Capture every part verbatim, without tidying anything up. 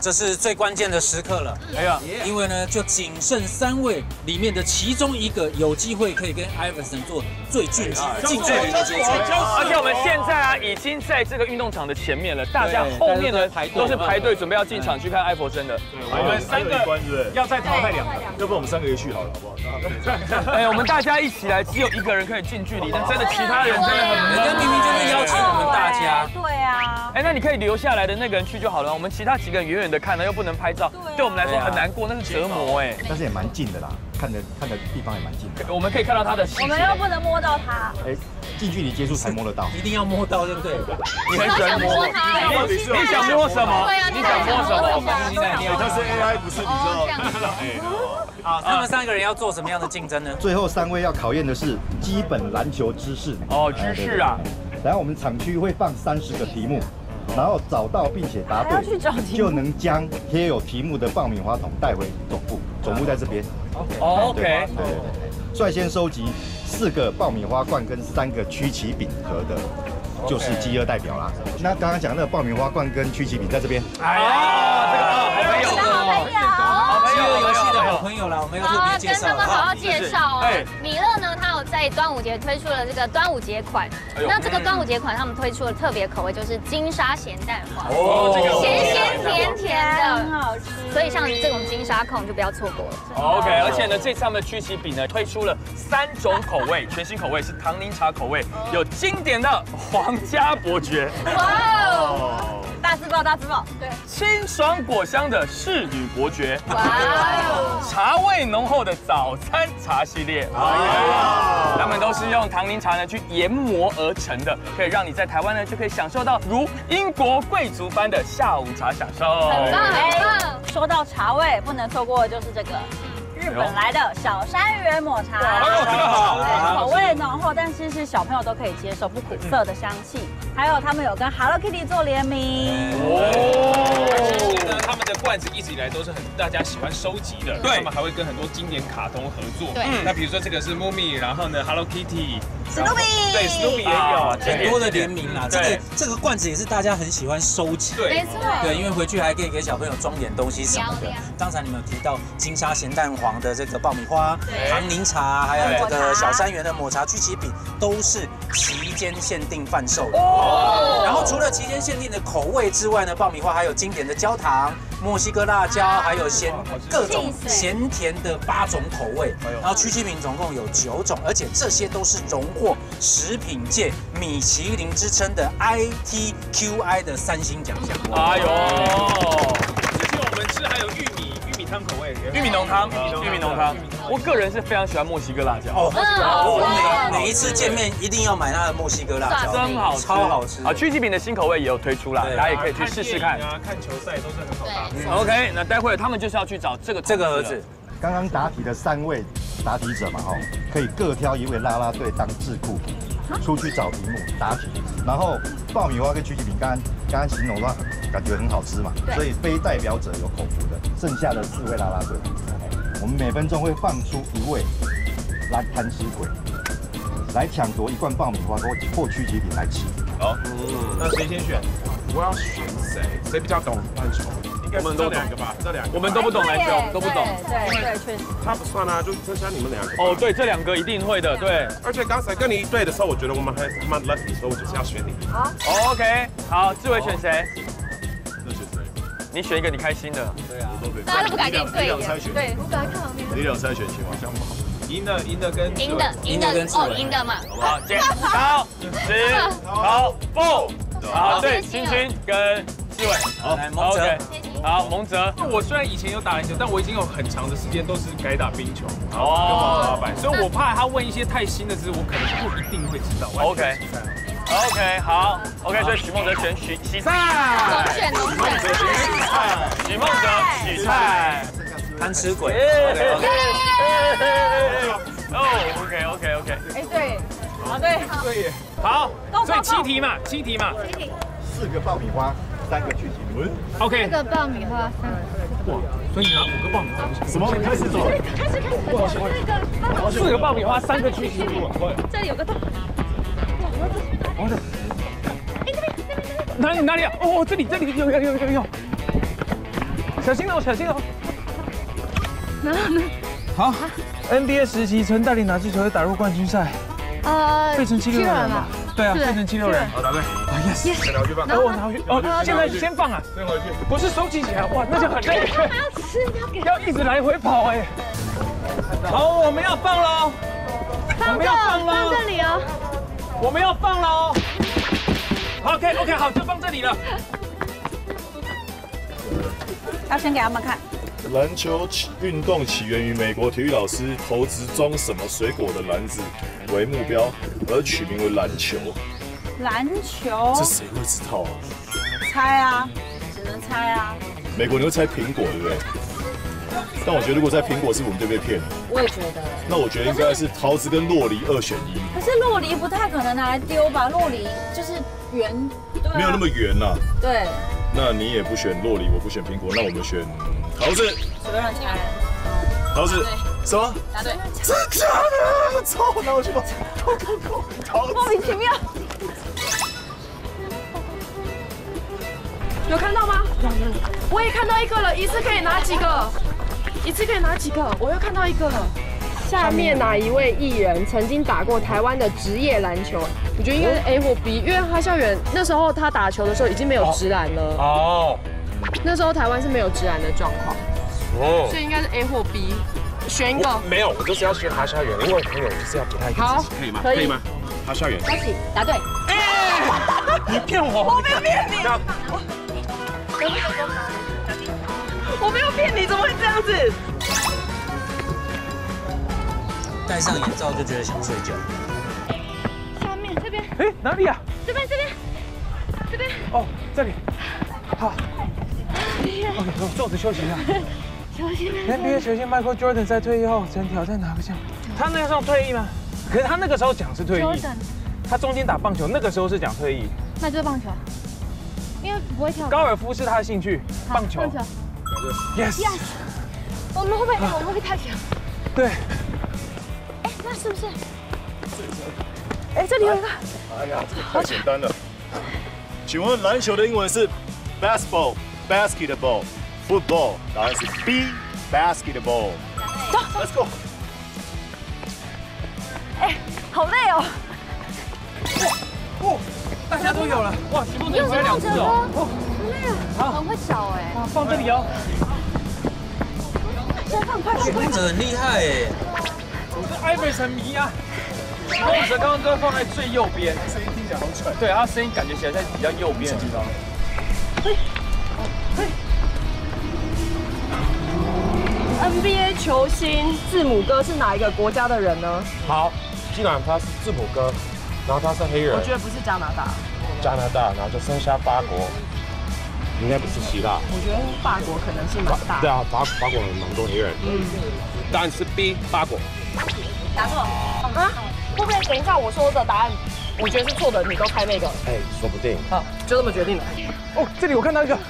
这是最关键的时刻了。哎呀，因为呢，就仅剩三位里面的其中一个有机会可以跟 Iverson 做最近近距离的接触。 而且我们现在啊，已经在这个运动场的前面了，大家后面呢都是排队准备要进场去看艾弗森的。 我们三个要再淘汰两个，要不然我们三个也去好了，好不好？ 哎，我们大家一起来，只有一个人可以近距离，但真的其他人真的很人家明明就是邀请我们大家。 对啊。 哎，那你可以留下来的那个人去就好了，我们其他几个人远远的看了又不能拍照，对我们来说很难过，那是折磨哎。 但是也蛮近的啦，看的看的地方也蛮近的。 我们可以看到他的细节。 我们又不能摸到他。 哎，近距离接触才摸得到， 一定要摸到，对不对？ 你很喜欢摸他，你想摸什么？你想摸什么？ 他是 A I， 不是你知道？ 好，他们三个人要做什么样的竞争呢？ 最后三位要考验的是基本篮球知识。 哦，知识啊。 然后我们场区会放三十个题目，然后找到并且答对，就能将贴有题目的爆米花桶带回总部。总部在这边。 哦 ，OK。 对对对。率先收集四个爆米花罐跟三个曲奇饼盒的，就是饥饿代表啦。那刚刚讲那个爆米花罐跟曲奇饼在这边。 哎呀，这个好朋友哦， 好朋友游戏的好朋友啦，我们要特别介绍。 跟他们好好介绍哦。米乐呢，他有在端午节推出了这个端午节款。那这个端午节款，他们推出了特别口味，就是金沙咸蛋黄。哦，这个咸咸甜甜的，很好吃。所以像这种金沙控就不要错过了。 OK， 而且呢，这次他们的曲奇饼呢推出了三种口味，全新口味是唐宁茶口味，有经典的皇家伯爵。哇哦！大字报，大字报，对。 清爽果香的侍女伯爵。哇哦！茶味浓厚的早餐茶系列。哇！他们都是用唐宁茶呢去研磨而成的，可以让你在台湾呢就可以享受到如英国贵族般的下午茶享受。 很棒，很棒。 说到茶味，不能错过的就是这个。日本来的小山园抹茶，口味浓厚，但是是小朋友都可以接受，不苦涩的香气。还有他们有跟 Hello Kitty 做联名， 哦，呢，他们的罐子一直以来都是很大家喜欢收集的，对，他们还会跟很多经典卡通合作。对，那比如说这个是 Mumi， 然后呢 Hello Kitty。 史努比， 对，史努比也有很多的联名啦。这个这个罐子也是大家很喜欢收集， 没错， 对，因为回去还可以给小朋友装点东西什么的。刚才你们有提到金沙咸蛋黄的这个爆米花、唐宁茶，还有这个小山园的抹茶曲奇饼，都是期间限定贩售的。哦。然后除了期间限定的口味之外呢，爆米花还有经典的焦糖、墨西哥辣椒，还有咸各种咸甜的八种口味。然后曲奇饼总共有九种，而且这些都是荣获食品界米其林之称的 I T Q I 的三星奖项。 哎呦，之前我们吃还有玉米玉米汤口味， 玉米浓汤，玉米浓汤。我个人是非常喜欢墨西哥辣椒。 哦，我每每一次见面一定要买它的墨西哥辣椒， 真好吃， 超好吃。 啊，曲奇饼的新口味也有推出啦，大家也可以去试试看。 啊，看球赛都是很好搭配。 OK， 那待会他们就是要去找这个这个盒子。 刚刚答题的三位答题者嘛，哦，可以各挑一位啦啦队当智库，出去找题目答题。然后爆米花跟曲奇饼，刚刚刚刚形容的话，感觉很好吃嘛，所以非代表者有口福的，剩下的四位啦啦队，我们每分钟会放出一位来贪吃鬼，来抢夺一罐爆米花或或曲奇饼来吃。 好，那谁先选？我要选谁？谁比较懂篮球？ 我们都两个吧，这两个我们都不懂篮球，都不懂。 对对，确实。 他不算啊，就剩下你们两个。 哦，对，这两个一定会的，对。 而且刚才跟你一对的时候，我觉得我们还蛮 lucky， 所以我就是要选你。 好。 OK， 好，志伟选谁？ 那选谁？ 你选一个你开心的。对啊。 大家都不敢跟你对。 对， 我赶快看旁边。 你两猜选情况像不好。 赢的赢的跟赢的赢的哦赢的嘛。 好，剪刀石头布。好，对，青青跟志伟。 好，来蒙哲。 好，蒙哲。 我虽然以前有打篮球，但我已经有很长的时间都是改打冰球，然后跟滑滑板，所以我怕他问一些太新的知识，我可能不一定会知道。 OK。OK， 好 ，OK， 所以许梦哲选许洗菜， 总选总选， 许梦哲洗菜， 贪吃鬼。 哦 ，OK，OK，OK。 哎，对，啊对， 对耶。 好， 所以七题嘛，七题嘛， 七题， 四个爆米花，三个曲奇饼。 OK。 四个爆米花，三个。 哇，所以你拿五个爆米花。 什么？开始走。 开始开始，那个四个爆米花，三个曲奇饼。 这里有个洞。 哦，哪里哪里啊？哦，这里这里有有有有有。 小心哦，小心哦。好 ，N B A 时期曾带领哪支球队打入冠军赛？呃，费城七六人吧。对啊，费城七六人。 好，答对。 啊 ，yes。 先拿回去放。 哦，拿回去。哦，现在先放啊。 先回去。 不是收集起来，哇，那就很累。 还要吃，要给。 要一直来回跑哎。好，我们要放喽。我们要放喽。 放这里哦。 我们要放喽。OK OK， 好，就放这里了。 要先给他们看。 篮球运动起源于美国体育老师投掷装什么水果的篮子为目标，而取名为篮球。 篮球？ 这谁会知道啊？ 猜啊，只能猜啊。 美国你会猜苹果，对不对？但我觉得如果猜苹果，是我们就被骗了。 我也觉得。 那我觉得应该是桃子跟洛梨二选一。 可是洛梨不太可能拿来丢吧？洛梨就是圆，对、啊。 没有那么圆呐、啊。 对。 那你也不选洛梨，我不选苹果，那我们选桃子。 随便猜。 桃子。什么？ 答对。 真的假的？操！拿我去吧。Go go go！ 桃子。 莫名其妙。 有看到吗？我也看到一个了，一次可以拿几个？一次可以拿几个？我又看到一个了。下面哪一位艺人曾经打过台湾的职业篮球？我觉得应该是 A 或 B， 因为哈孝远那时候他打球的时候已经没有职篮了。哦。那时候台湾是没有职篮的状况。哦。所以应该是 A 或 B， 选一个。 没有，我就是要选哈孝远，因为朋友就是要给他一个好， 可以吗？ 可以吗？哈孝远。 恭喜，答对。 你骗我！ 我没有骗你。我没有骗你，怎么会这样子？ 戴上眼罩就觉得想睡觉。 下面这边。 哎，哪里啊？ 这边这边这边。 哦，这里。好。OK， 我坐着休息一下。 休息。 N B A 球星 Michael Jordan 在退役后曾挑战哪个项目？他那个时候退役吗？可是他那个时候讲是退役。他中间打棒球，那个时候是讲退役。 那就是棒球。因为不会跳。 高尔夫是他的兴趣，棒球。 棒球。 Yes。Yes。 我们会不会我们会太强？ 对。 哎，那是不是？ 哎，这里有一个。 哎呀，这个太简单了。请问篮球的英文是 basketball、basketball、football， 答案是 B，basketball。 走 ，Let's go。 哎，好累哦。 哦，大家都有了，哇，徐梦真只有两只哦。 好累啊，好，很会找哎。 啊，放这里哦。 先放快， 徐梦哲很厉害哎。 我是 Iverson 迷啊。徐梦哲刚刚都放在最右边， 声音听起来好喘。 对，他声音感觉起来在比较右边的地方。 嘿，嘿。N B A 球星字母哥是哪一个国家的人呢？ 好，既然他是字母哥。然后他是黑人， 我觉得不是加拿大， 加拿大，然后就剩下法国，应该不是希腊。 我觉得法国可能是蛮大。 对啊，法法国人蛮多黑人。嗯，答案是 B， 法国。 答错啊？会不会等一下我说的答案，我觉得是错的，你都猜那个？ 哎，说不定。 好，就这么决定了。 哦，这里我看到一个。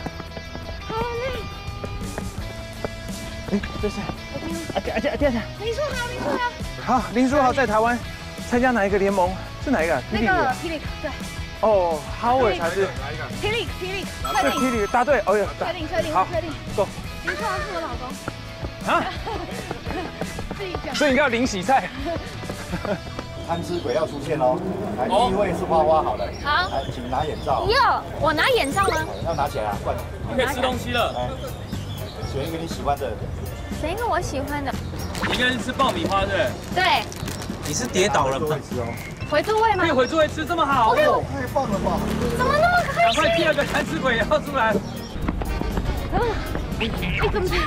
哎，这是。啊，这这这这。 林书豪，林书豪。 好，林书豪在台湾参加哪一个联盟？是哪一个？ 那个霹雳，对。 哦 ，Howard 才是。 霹雳，霹雳， 是霹雳，答对。哦哟， 确定，确定， 好， 确定。 走。 林书豪是我老公。 啊？ 自己讲。 所以你要零洗菜。 贪吃鬼要出现喽！来，第一位是花花，好了。 好。 来，请拿眼罩。 哟，我拿眼罩吗？ 要拿起来啊，快点。 可以吃东西了。 选一个你喜欢的。 选一个我喜欢的。 你应该是吃爆米花对？ 对。 你是跌倒了吗？ 回座位吗？ 可以回座位吃，这么好， 太棒了吧！ 怎么那么开心？ 赶快第二个贪吃鬼也要出来。 嗯，哎，怎么吃？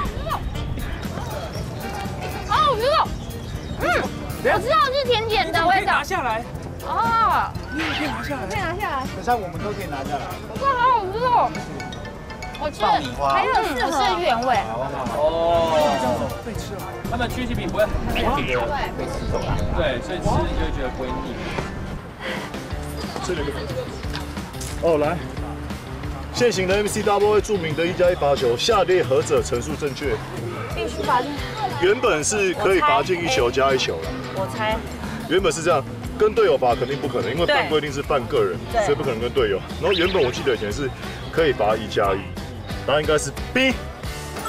好好吃哦！嗯，我知道是甜甜的味道。 拿下来。 哦， 你也可以拿下来。 可以拿下来。 等下我们都可以拿下来。 哇，好好吃哦！我吃，还有是是原味。 哦，被吃了。他们曲奇饼不会很甜的， 对， 被吃走了。 对，所以吃你就会觉得不会腻。 这里哦，来，现行的 M C W 会著名的一加一罚球，下列何者陈述正确？ 必须罚进。 原本是可以罚进一球加一球了。 我猜。 原本是这样，跟队友罚肯定不可能，因为犯规定是犯个人，所以不可能跟队友。然后原本我记得以前是可以罚一加一，答案应该是 B。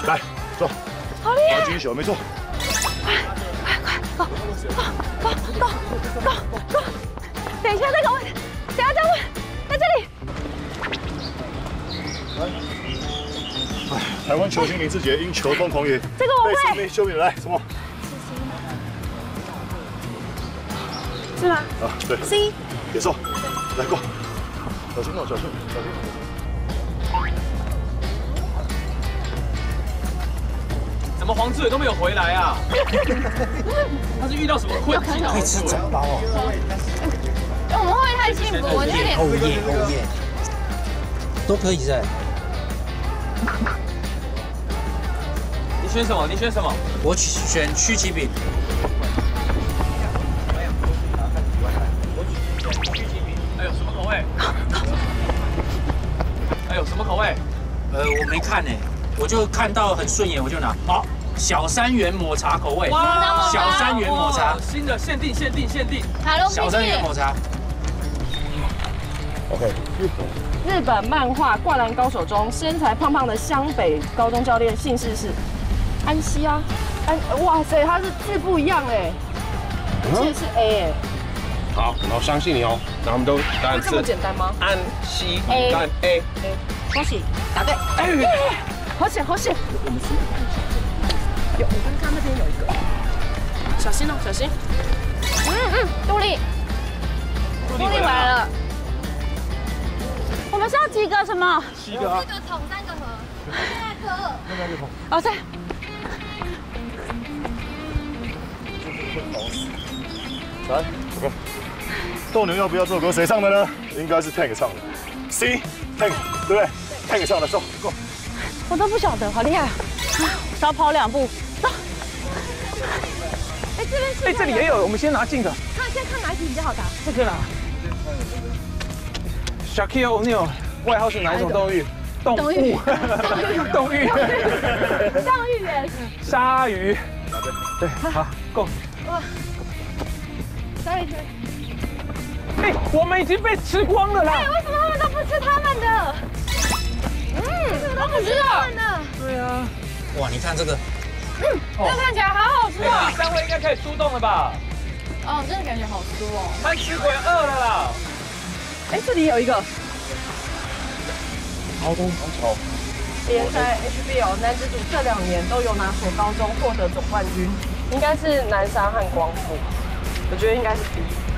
来，走。 好厉害！ 金球，没错。 快快快，go go go go go！ 等一下这个问，等一下再问，在这里。 哎，台湾球星林志杰因球风狂野， 这个我会。 被球迷来什么？ 是吗？ 啊，对。 C。 别错，来过。小心哦，小心，小心。 怎么黄志伟都没有回来啊？他是遇到什么困境啊？ 可以吃整包哦。 我们会不会太幸福？我有点。 欧耶欧耶，都可以噻。 你选什么？你选什么？ 我选曲奇饼。 哎呦，什么口味？哎呦，什么口味？ 呃，我没看呢，我就看到很顺眼，我就拿。好。 小三元抹茶口味，哇！小三元抹茶， 新的限定限定限定， 小三元抹茶。 OK。 日本漫画《灌篮高手》中身材胖胖的湘北高中教练姓氏是安西啊，安，哇塞，他是字不一样哎，我记得是 A 哎。 好，然后相信你哦，然后我们都答案是这么简单吗？ 安西 A， 答案 A。 恭喜，答对。哎，好险好险！我们是。 有，我刚刚那边有一个，小心哦，小心。 嗯嗯，杜丽，杜丽回来了。 我们是要几个什么？ 七个啊。四个桶，三个盒。那个。 那个桶。 哦，对。 来 ，OK。斗牛要不要做歌？谁唱的呢？应该是 Tank 唱的。C Tank 对不对 ？Tank 唱的，走，Go。 我都不晓得，好厉害啊！少跑两步。 哎，这边是哎，这里也有，我们先拿近的。 看，先看哪一题比较好答。 这个啦。Shaquille O'Neal 外号是哪一种动物？动物。动物。动物园。 鲨鱼。对，好，够。哇。 鲨鱼圈。 哎，我们已经被吃光了啦。 哎，为什么他们都不吃他们的？嗯，都不吃他们的。 对啊。 哇，你看这个。 嗯，这看起来好好吃哦！ 第三位应该可以出动了吧？ 哦，真的感觉好酥哦！ 贪吃鬼饿了啦！ 哎，这里有一个。 高中足球联赛 H B L 男子组这两年都有哪所高中获得总冠军？应该是南山和光复，我觉得应该是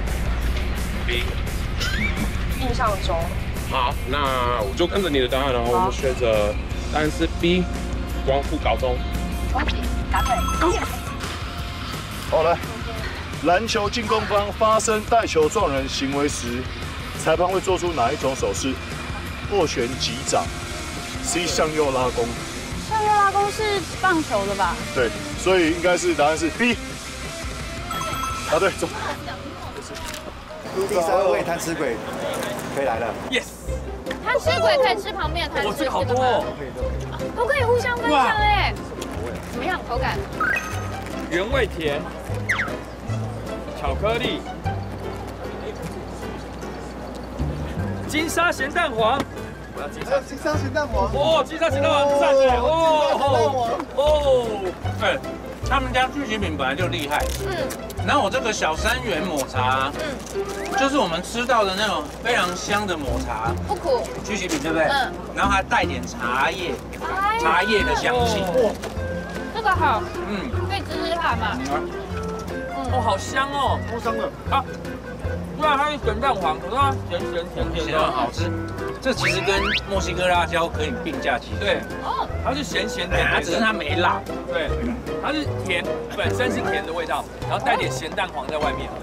B。B。印象中。 好，那我就跟着你的答案，然后我们选择答案是 B， 光复高中。 恭喜，答对。 好，来，篮球进攻方发生带球撞人行为时，裁判会做出哪一种手势？握拳击掌 ，C 向右拉弓。 向右拉弓是棒球的吧？ 对，所以应该是答案是 B。答对，走。 第三位贪吃鬼可以来了。 Yes。 贪吃鬼可以吃旁边的贪吃。 哇，这个好多哦。 都可以互相分享哎。 怎么样？口感？ 原味甜，巧克力，金沙咸蛋黄。我要金沙金沙咸蛋黄。 哦，金沙咸蛋黄赞哎！哦哦，哎，他们家曲奇饼本来就厉害。嗯。然后我这个小三元抹茶，嗯，就是我们吃到的那种非常香的抹茶， 不苦。 曲奇饼对不对？嗯。然后还带点茶叶，茶叶的香气。 这个好，嗯，可以吃吃看嘛。 哦，好香哦， 超香的啊！虽然它是咸蛋黄，可是它咸咸甜甜的，好吃。这其实跟墨西哥辣椒可以并驾齐驱。对，哦，它是咸咸甜，它只是它没辣。对，它是甜，本身是甜的味道，然后带点咸蛋黄在外面。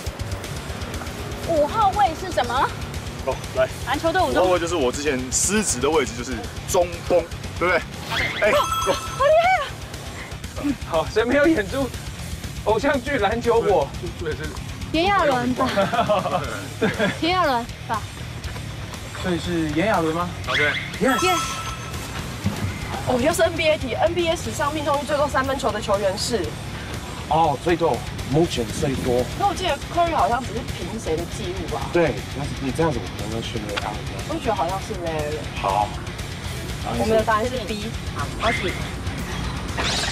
五号位是什么？ 哦，来， 篮球队伍中。 五号位就是我之前失职的位置，就是中锋，对不对？哎， 好厉害啊！ 好，谁没有演出偶像剧《篮球火》？ 炎亚纶吧？对，炎亚纶吧？ 所以是炎亚纶吗？好对 ，Yes。哦，又是 N B A 题 ，N B A 史上命中率最多三分球的球员是？ 哦，最多，目前最多。 那我记得 Curry 好像只是凭谁的记录吧？ 对，那是你这样子，我可能选雷阿我觉得好像是 Larry。 好， 我们的答案是 B。好，恭喜。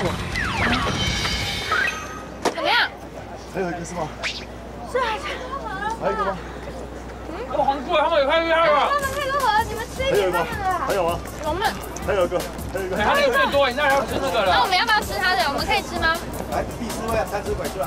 怎么样？ 还有一个是吗？ 是啊， 还有一个吗？ 哇，很贵，他们有开厉害吧？ 他们可以如何？你们吃一点那个啊。 还有吗？ 我们。 还有一个，还有一个。 他那个最多，你那要吃那个了。 那我们要不要吃它的？我们可以吃吗？ 来，第四位啊，三只鬼出来。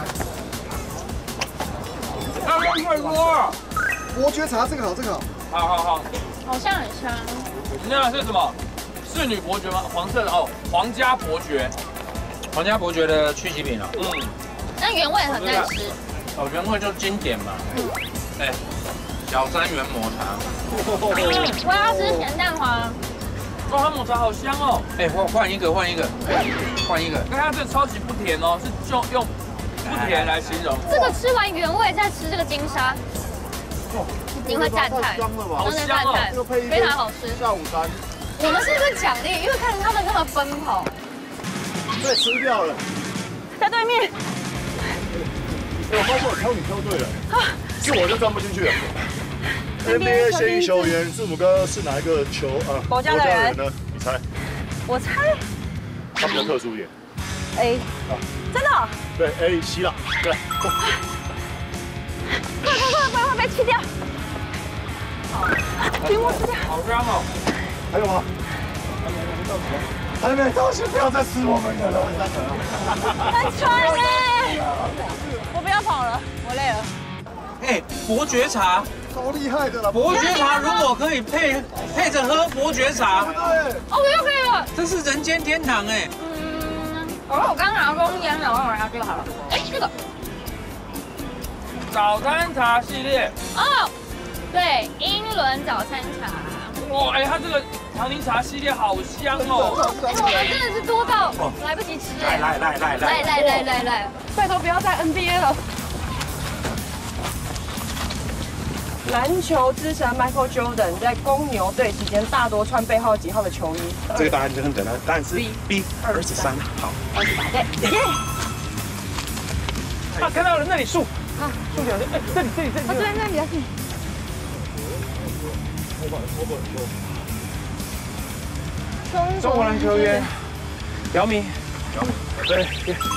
他们最多。 伯爵茶这个好，这个好。 好好好。 好像很香。 那是什么？侍女伯爵吗？黄色的哦，皇家伯爵。 皇家伯爵的曲奇饼啊。 嗯。那原味很难吃。 哦，原味就经典嘛。嗯。哎，小三元抹茶。 我要吃咸蛋黄。 哇，它抹茶好香哦！ 哎，换换一个，换一个，换一个。 看它这超级不甜哦，是就用不甜来形容。 这个吃完原味再吃这个金沙，一定会赞叹， 好真的赞叹，非常好吃。 下午餐。 我们是不是奖励？因为看着他们那么奔跑， 被吃掉了。 在对面。 我发现我挑你挑对了，是我就钻不进去了。N B A 现役球员字母哥是哪一个球啊？ 国家的人呢？你猜？ 我猜他比较特殊一点。 A， 真的？ 对 A 希腊，对。 快快快，不然会被吃掉。给我吃掉。 好香哦！ 还有吗？还没到，先不要再吃我们的了。 很喘嘞！我不要跑了，我累了。 哎，伯爵茶。 超厉害的了！ 伯爵茶如果可以配配着喝伯爵茶， 对， 哦，我又可以了， 这是人间天堂哎。 嗯，哦，我刚拿中间的，我拿这个好了。哎，这个早餐茶系列哦，对，英伦早餐茶。 哇，哎，它这个唐宁茶系列好香哦！ 哎，我们真的是多到来不及吃哎！ 来来来来来来来来来， 拜托不要再 N B A 了。 篮球之神 Michael Jordan 在公牛队期间大多穿背号几号的球衣？ 这个答案就很简单，答案是 B 二十三号。 二十八对。耶！ 啊，看到了，那里树。啊，树点，哎，这里这里这里。 啊，对，那里那里。 中国篮球员姚明。姚明。对。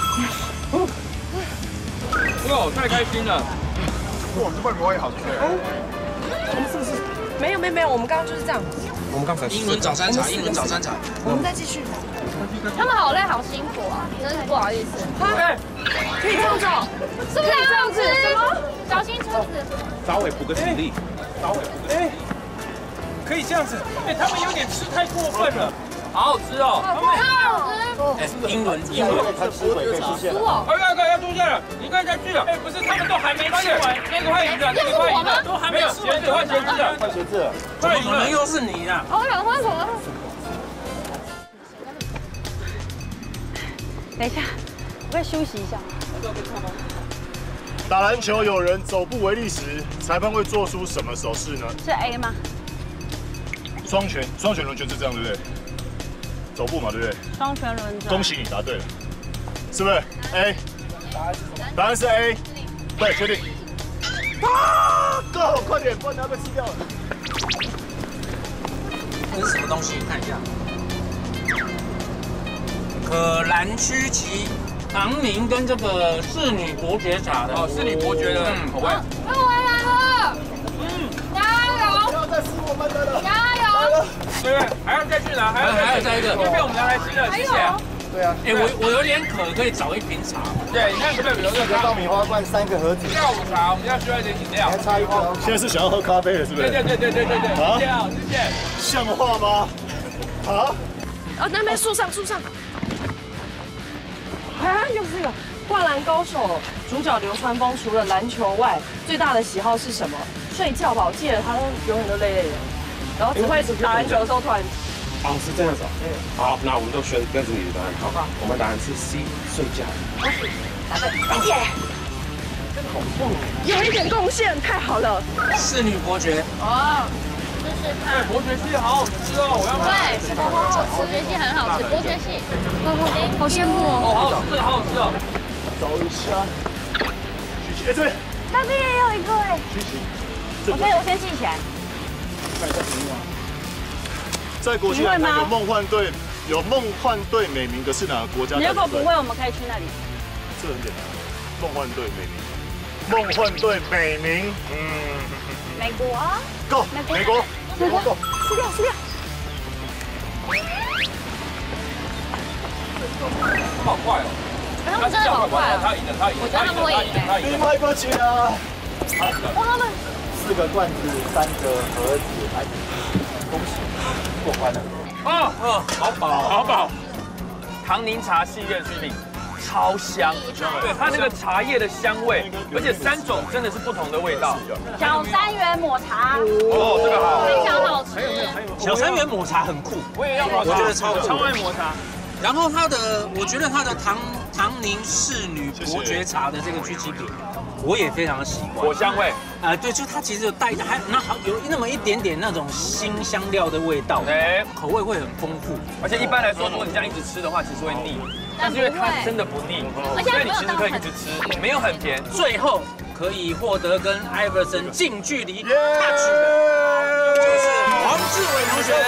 哇，太开心了。 哇，这外国也好吃。 我们是不是？没有没有没有，我们刚刚就是这样。 我们刚才英伦早餐茶，英伦早餐茶。 我们再继续。 他们好累，好辛苦啊，真是不好意思。 哎， 可以这样子， 是不是这样子？什么？小心车子。 稍微补个体力。 稍微补个体力。可以这样子。哎，他们有点吃太过分了。好好吃哦。 好好吃。 哎，英伦英伦。 他吃鬼可以出现了。 快快快，要出现了！你快下去了。哎，不是，他们都还没吃完。那个换椅子，那个换椅子，都还没有鞋子换鞋子的。 换鞋子。 怎么可能又是你啊？ 我想换什么？ 等一下，我可以休息一下。 打篮球有人走步为例时，裁判会做出什么手势呢？ 是 A 吗？ 双拳，双拳轮拳是这样，对不对？走步嘛，对不对？ 双拳轮转。 恭喜你答对了，是不是 ？A。答案是 A。对，确定。啊 ！Go， 快点，不然它被吃掉了。 这是什么东西？看一下。可兰曲奇、唐宁跟这个侍女伯爵茶的哦，侍女伯爵的口味。 又回来了，嗯，加油！ 不要再吃我们的了， 加油！ 对不对？还要再去拿，还要还有再一个， 又被我们拿来吃了，谢谢。 对啊。 哎，我我有点渴，可以找一瓶茶。 对，你看可不可以留这个爆米花罐三个盒子。 下午茶，我们要需要一点饮料。 还差一个。 现在是想要喝咖啡了，是不是？ 对对对对对对对。 啊， 谢谢。 像话吗？啊？ 哦，那边树上树上。啊，又是这个《灌篮高手》主角流川枫，除了篮球外，最大的喜好是什么？睡觉吧，我记得他都永远都累累的，然后只会打篮球的时候突然。 哦，是这样子啊。好，那我们都选跟着你的答案。好吧，我们答案是 C， 睡觉。 答对，耶！有一点贡献，太好了。 侍女伯爵。 哦，试试看。 伯爵系好好吃哦，我要买。 对，伯爵系很好吃，伯爵系。好羡慕哦。 哦， 好好吃，好好吃哦。 找一下。曲奇，哎，这边。 那边也有一个哎。 曲奇。 我可以，我先记起来。 看一下题目啊。在国际篮坛有梦幻队有梦幻队美名的是哪个国家？ 你如果不会，我们可以去那里。 这很简单，梦幻队美名。梦幻队美名，嗯， 美国。 Go， 美国，美国 ，Go， 吃掉，吃掉。 好快哦！ 他们真的好快哦！ 他赢了，他赢了， 我觉得他们会赢哎！ 你拍过去啊！ 哇，他们四个罐子，三个盒子，来，恭喜过关了。 哦哦，好饱，好饱。唐宁茶系列曲饼超香，对它那个茶叶的香味，而且三种真的是不同的味道。 小三元抹茶， 哦，这个好， 非常好吃。 小三元抹茶很酷， 我也要抹茶， 我觉得超酷， 超爱抹茶。 然后它的，我觉得它的唐唐宁仕女伯爵茶的这个曲奇饼，我也非常喜欢。 果香味， 啊，对，就它其实有带还那好有那么一点点那种辛香料的味道， 哎， 口味会很丰富。 而且一般来说，如果你这样一直吃的话，其实会腻。但是因为它真的不腻，所以你其实可以一直吃，没有很甜。 最后可以获得跟艾弗森近距离 touch 的，就是黄志伟同学。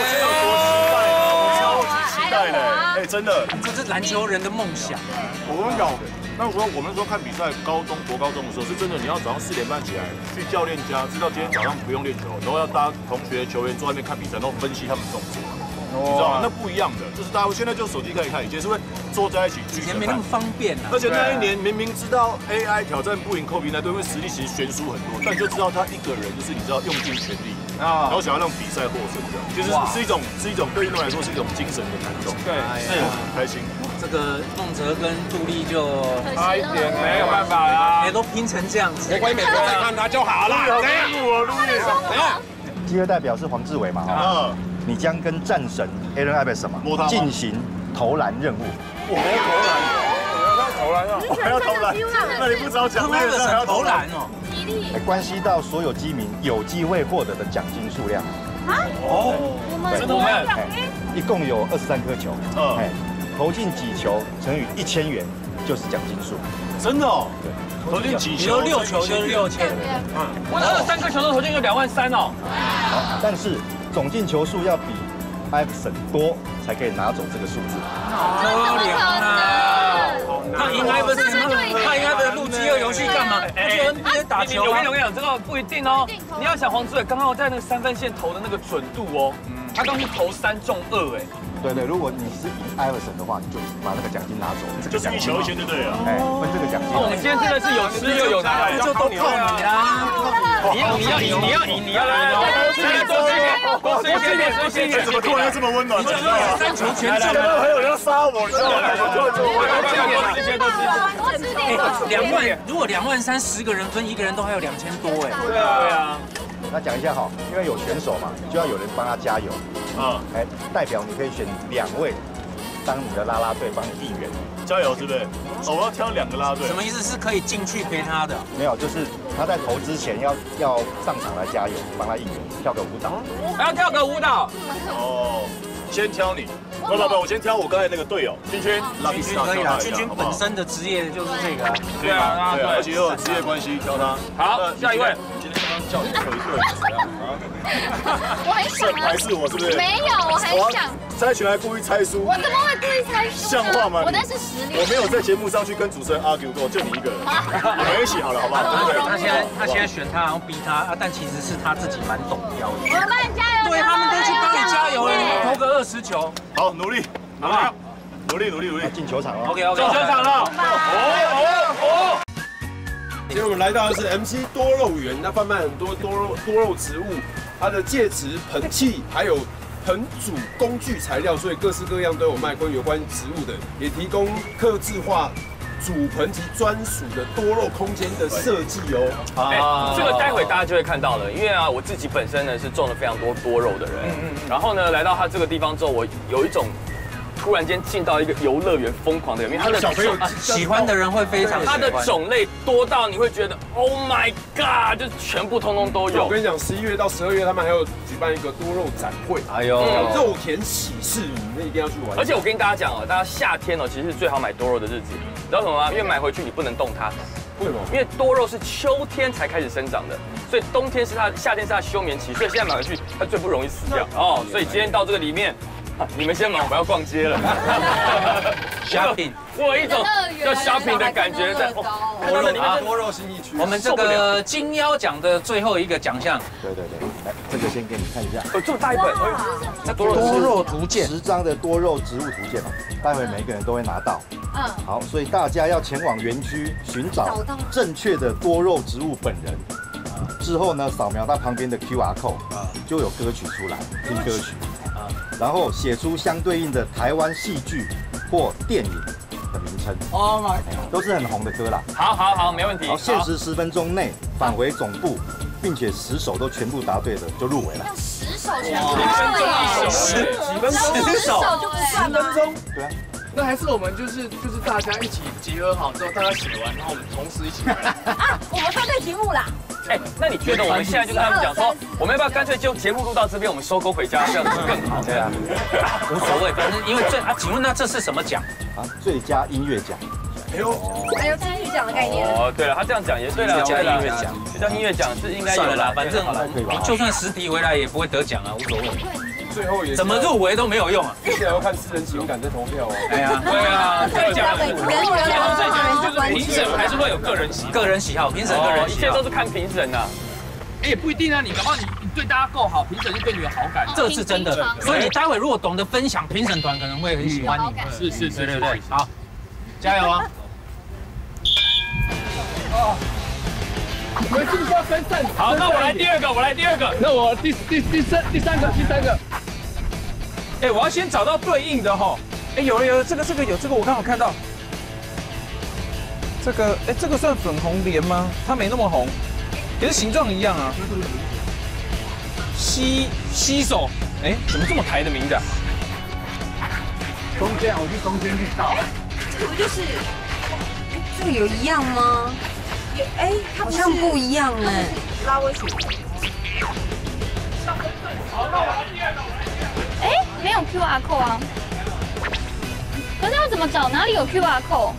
对嘞，哎，真的， 这是篮球人的梦想。 我跟你讲，那我我们说看比赛，高中国高中的时候是真的，你要早上四点半起来去教练家，知道今天早上不用练球，然后要大家同学球员坐在那边看比赛，然后分析他们动作，你知道吗？那不一样的，就是大家现在就手机可以看，以前是会坐在一起聚着看， 以前没那么方便啊。 而且那一年明明知道 A I 挑战不赢科比那队，因为实力其实悬殊很多，但就知道他一个人就是你知道用尽全力。啊，然后想要让比赛获胜，这样其实是一种是一种对运动来说是一种精神的感动， 对， 是开心。 这个孟哲跟杜丽就差一点没有办法啦， 也都拼成这样子， 没关系，每个人看他就好了。 怎样？我录音， 怎样？ 第二代表是黄志伟嘛？ 嗯， 你将跟战神 Allen Iverson 嘛进行投篮任务。 我还要投篮，我要投篮啊！我还要投篮，那你不早讲， 那个还要投篮哦。 关系到所有基民有机会获得的奖金数量。 啊？ 哦， 我们哎，一共有二十三颗球， 嗯， 哎，投进几球乘以一千元就是奖金数。 真的哦？ 对， 投进几球？六球就是六千。 嗯，我那三颗球都投进就两万三哦。 好，但是总进球数要比艾弗森多才可以拿走这个数字。 可怜啊！ 他赢艾弗森，他赢艾弗森录饥饿游戏干嘛？他去 N B A 打球。 我跟你讲，这个不一定哦。你要想黄志伟刚好在那个三分线投的那个准度哦，他刚去投三中二哎。 对对，如果你是赢艾弗森的话，你就把那个奖金拿走， 就是一球一千就对了。 哎，分这个奖金。 我们今天真的是有吃又有拿， 就都靠你啦！ 你要你要赢，你要赢，你要来，多吃一点，多吃一点，多吃一点，多吃一点。 怎么突然这么温暖？ 你这个三球全中， 还有人要杀我，你知道吗？ 多吃一点，多吃一点，多吃一点， 多吃一点。 两万，如果两万三，十个人分一个人都还有两千多哎。 对啊，对啊。 那讲一下哈，因为有选手嘛，就要有人帮他加油。啊，哎，代表你可以选两位当你的啦啦队，帮你应援。 加油，是不是？哦，我要挑两个啦啦队。 什么意思？是可以进去陪他的？ 没有，就是他在投之前要要上场来加油，帮他应援，跳个舞蹈。 还要跳个舞蹈？ 哦，先挑你。不不不，我先挑我刚才那个队友君君， 君君可以啦，君君本身的职业就是这个。 对啊， 对，而且又有职业关系，挑他。 好，下一位。 今天刚刚叫你退队，怎么样啊？ 我很想还是我是不是？ 没有，我很想。 猜拳还故意猜输？ 我怎么会故意猜输？ 像话吗？ 我那是实力。 我没有在节目上去跟主持人 argue 过，就你一个人。我们一起好了，好不好？ 他现在他现在选他，然后逼他啊，但其实是他自己蛮懂标的。 我们帮你加油！ 对，他们都去帮你加油了，你投个二十球。 好，努力， 好不好？ 努力，努力，努力， 进球场了。 OK OK， 进球场了。哦哦哦！ 今天我们来到的是 M C 多肉园，那贩卖很多多肉多肉植物，它的介质、盆器还有盆煮工具材料，所以各式各样都有卖关于有关植物的，也提供客制化煮盆及专属的多肉空间的设计哦。 哎，这个待会大家就会看到了，因为啊，我自己本身呢是种了非常多多肉的人，然后呢来到他这个地方之后，我有一种。突然间进到一个游乐园疯狂的，因为它的小朋友喜欢的人会非常喜欢， 它的种类多到你会觉得 Oh my God， 就全部通通都有。 我跟你讲，十一月到十二月他们还有举办一个多肉展会， 哎呦， 肉田喜事，你们一定要去玩。 而且我跟大家讲哦，大家夏天哦，其实是最好买多肉的日子，你知道什么吗？因为买回去你不能动它。 为什么？ 因为多肉是秋天才开始生长的，所以冬天是它，夏天是它休眠期，所以现在买回去它最不容易死掉哦。所以今天到这个里面。 你们先忙，我们要逛街了。 shopping， 我有一种要 shopping 的感觉在。 看到你们多肉新一区， 我们这个金腰奖的最后一个奖项， 对对对，来，这个先给你看一下。 哦，这么大一本，哎呦， 那多肉图鉴， 十张的多肉植物图鉴嘛，待会每个人都会拿到。嗯，好，所以大家要前往园区寻找正确的多肉植物本人。之后呢，扫描它旁边的 Q R code， 就有歌曲出来，听歌曲，然后写出相对应的台湾戏剧或电影的名称。哦 my， 都是很红的歌啦。 好好好，没问题。 好，限时十分钟内返回总部，并且十首都全部答对的就入围了。 十首全部答对，几分钟？ 十首就不算吗？ 十分钟， 对啊。 那还是我们就是就是大家一起集合好之后，大家写完，然后我们同时一起来。 啊，我们说对题目啦。 哎，那你觉得我们现在就跟他们讲说，我们要不要干脆就节目录到这边，我们收工回家，这样子更好？ 对啊，无所谓，反正因为这啊，请问那这是什么奖啊？最佳音乐奖。 哎呦， 还有金曲奖的概念。 哦，对了，他这样讲也对了， 最佳音乐奖， 最佳音乐奖是应该有啦，反正你就算实体回来也不会得奖啊，无所谓。 最后也怎么入围都没有用啊！ 接下来要看私人情感在投票哦。 哎呀，对啊， 最佳人最佳人就是评审还是会有个人喜个人喜好，评审个人一切都是看评审呐。 哎，也不一定啊，你搞不好你你对大家够好，评审就对你有好感。 这是真的，所以你待会如果懂得分享，评审团可能会很喜欢你。是是是，对对对， 好，加油啊！ 哦，我们是不是要分散？好，那我来第二个，我来第二个。那我第第第三第三个第三个。哎，我要先找到对应的哈。哎，有了有了，这个这个有这个，我刚好看到。这个哎，这个算粉红莲吗？它没那么红，可是形状一样啊。西西手，哎，怎么这么台的名字啊？中间，我去中间去倒。 这个不就是？这个有一样吗？有哎，好像不一样哎。拉威鼠。 哎，没有 Q R code 啊。可是要怎么找？哪里有 Q R code？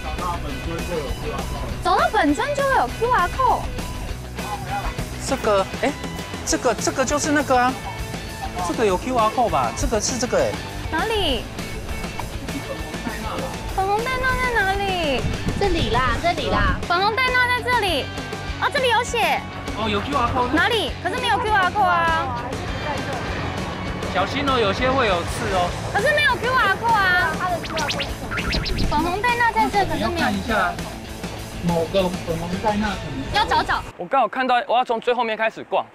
找到本尊就有 Q R code。找到本尊就会有 Q R code。 这个哎，这个这个就是那个啊，这个有 Q R code 吧？这个是这个哎。 哪里？粉红戴娜在哪里？ 这里啦，这里啦。 粉红戴娜在这里。啊，这里有写。 哦，有 Q R code。 哪里？可是没有 Q R code 啊。 小心哦，有些会有刺哦。 可是没有 Q R code 啊。它的 Q R code 是什么？粉红戴娜在这，可是没有。 看一下，某个粉红戴娜可能。 要找找。 我刚好看到，我要从最后面开始逛。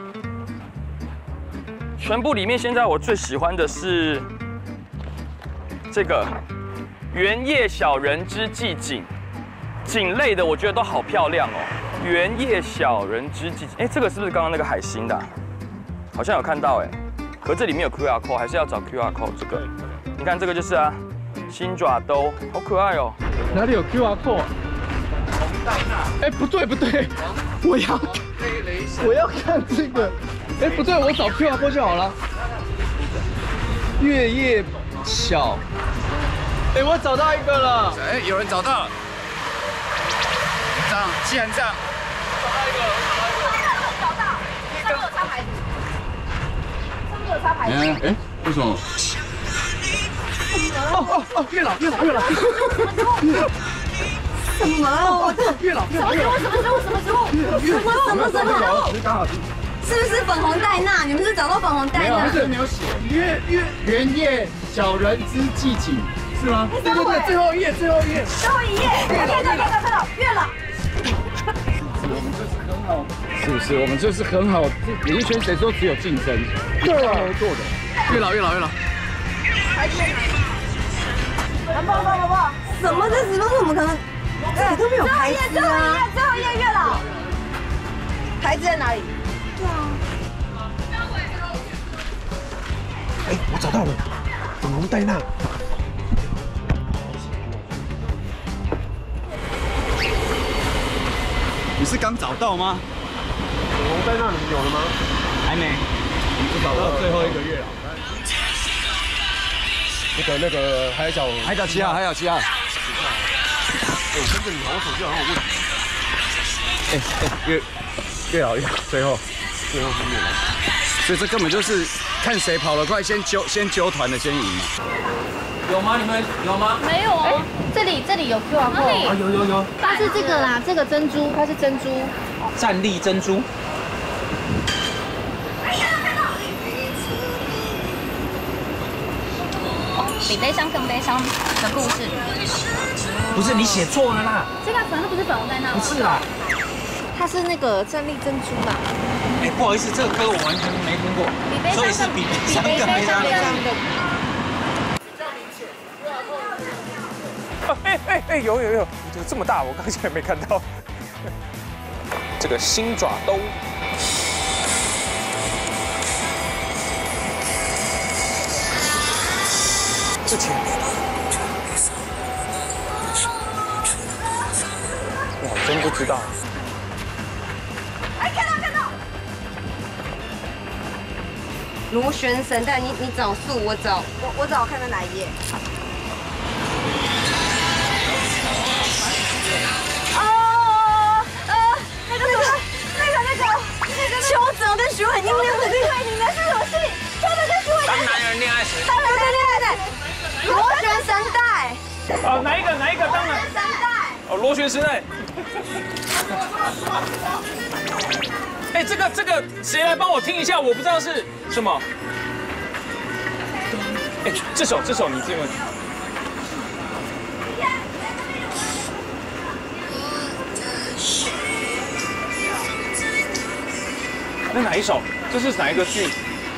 全部里面，现在我最喜欢的是这个原叶小人之季锦，锦类的我觉得都好漂亮哦。原叶小人之季锦，哎，这个是不是刚刚那个海星的？好像有看到哎。可这里面有 Q R code， 还是要找 Q R code 这个？你看这个就是啊，新爪兜，好可爱哦。 哪里有 Q R code？ 哎，不对不对，我要我要看这个。哎，不对，我找 Q R code 就好了。月夜小，哎，我找到一个了。哎，有人找到。这样，既然这样，找到一个， 找到，上面有插牌子。有插牌子。 哎，为什么？哦哦哦，月老，月老，月老。 什么？我这月老，月老，月老， 什么植物？什么植物？什么什么什么植物？ 刚好是不是粉红戴娜？你们是找到粉红戴娜？ 没有，这没有写。月月原叶小人之季锦是吗？对对对，最后一页，最后一页。 最后一页。看到看到看到月老。 是不是？我们就是很好。演艺圈谁说只有竞争？对啊，合作的。月老，月老，月老。 牌子。不不不不， 什么？这怎么怎么可能？这里都没有牌子啊！ 最后一页，最后一页，月老。牌子在哪里？对啊。 哎，我找到了，粉红戴娜。 你是刚找到吗？ 粉红戴娜你们有了吗？ 还没。 我找到最后一个月老。那个那个海角海角七号，海角七号。 哎，我跟着你，我手机好像有问题。哎哎，月月老月最后最后是月老。 所以这根本就是看谁跑得快，先揪先揪团的先赢嘛。 有吗？你们有吗？ 没有哦，这里这里有 Q R code， 啊有有有， 它是这个啦，这个珍珠，它是珍珠。 战力珍珠。 比悲伤更悲伤的故事。 不是你写错了啦， 这个粉红不是粉红在那吗？ 不是啦， 它是那个战力珍珠啦。 哎，不好意思，这个歌我完全没听过，所以是比悲伤更悲伤的。 哎哎哎，有有有，这个这么大，我刚才没看到。这个新爪兜。这钱，我真不知道。 哎，看到看到！螺旋神蛋，你你找素，我找我我找看到哪一页？哦呃，那个那个那个那个那个邱泽跟徐伟宁两个对你们是什么戏？邱泽跟徐伟宁。当男人恋爱时。当男人恋爱时。螺旋神带。 哦，哪一个？哪一个？当然。 神带。 哦，螺旋神带。哎，这个这个，谁来帮我听一下？我不知道是什么。哎，这首这首你听闻。那哪一首？这是哪一个剧？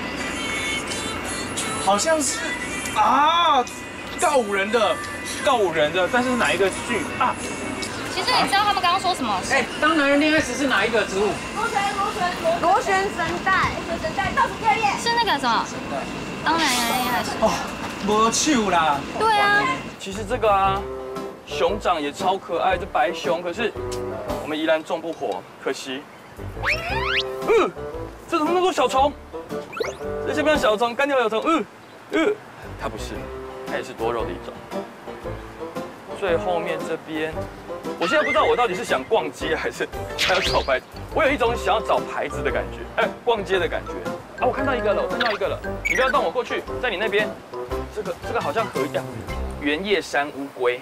好像是啊，告五人的，告五人的，但是是哪一个剧啊？ 其实你知道他们刚刚说什么？ 哎，当男人恋爱时是哪一个植物？ 螺旋螺旋螺旋神带，螺旋神带倒数第二页。 是那个什么？当男人恋爱时。 哦，没手啦。 对啊。 其实这个啊，熊掌也超可爱，这白熊，可是我们宜兰种不活，可惜。嗯，这怎么那么多小虫？这像不像小虫？干掉小虫？嗯嗯，它不是，它也是多肉的一种。最后面这边，我现在不知道我到底是想逛街还是还要找牌子。我有一种想要找牌子的感觉，哎，逛街的感觉。啊，我看到一个了，我看到一个了。你不要动，我过去，在你那边。这个这个好像河一样，原叶山乌龟。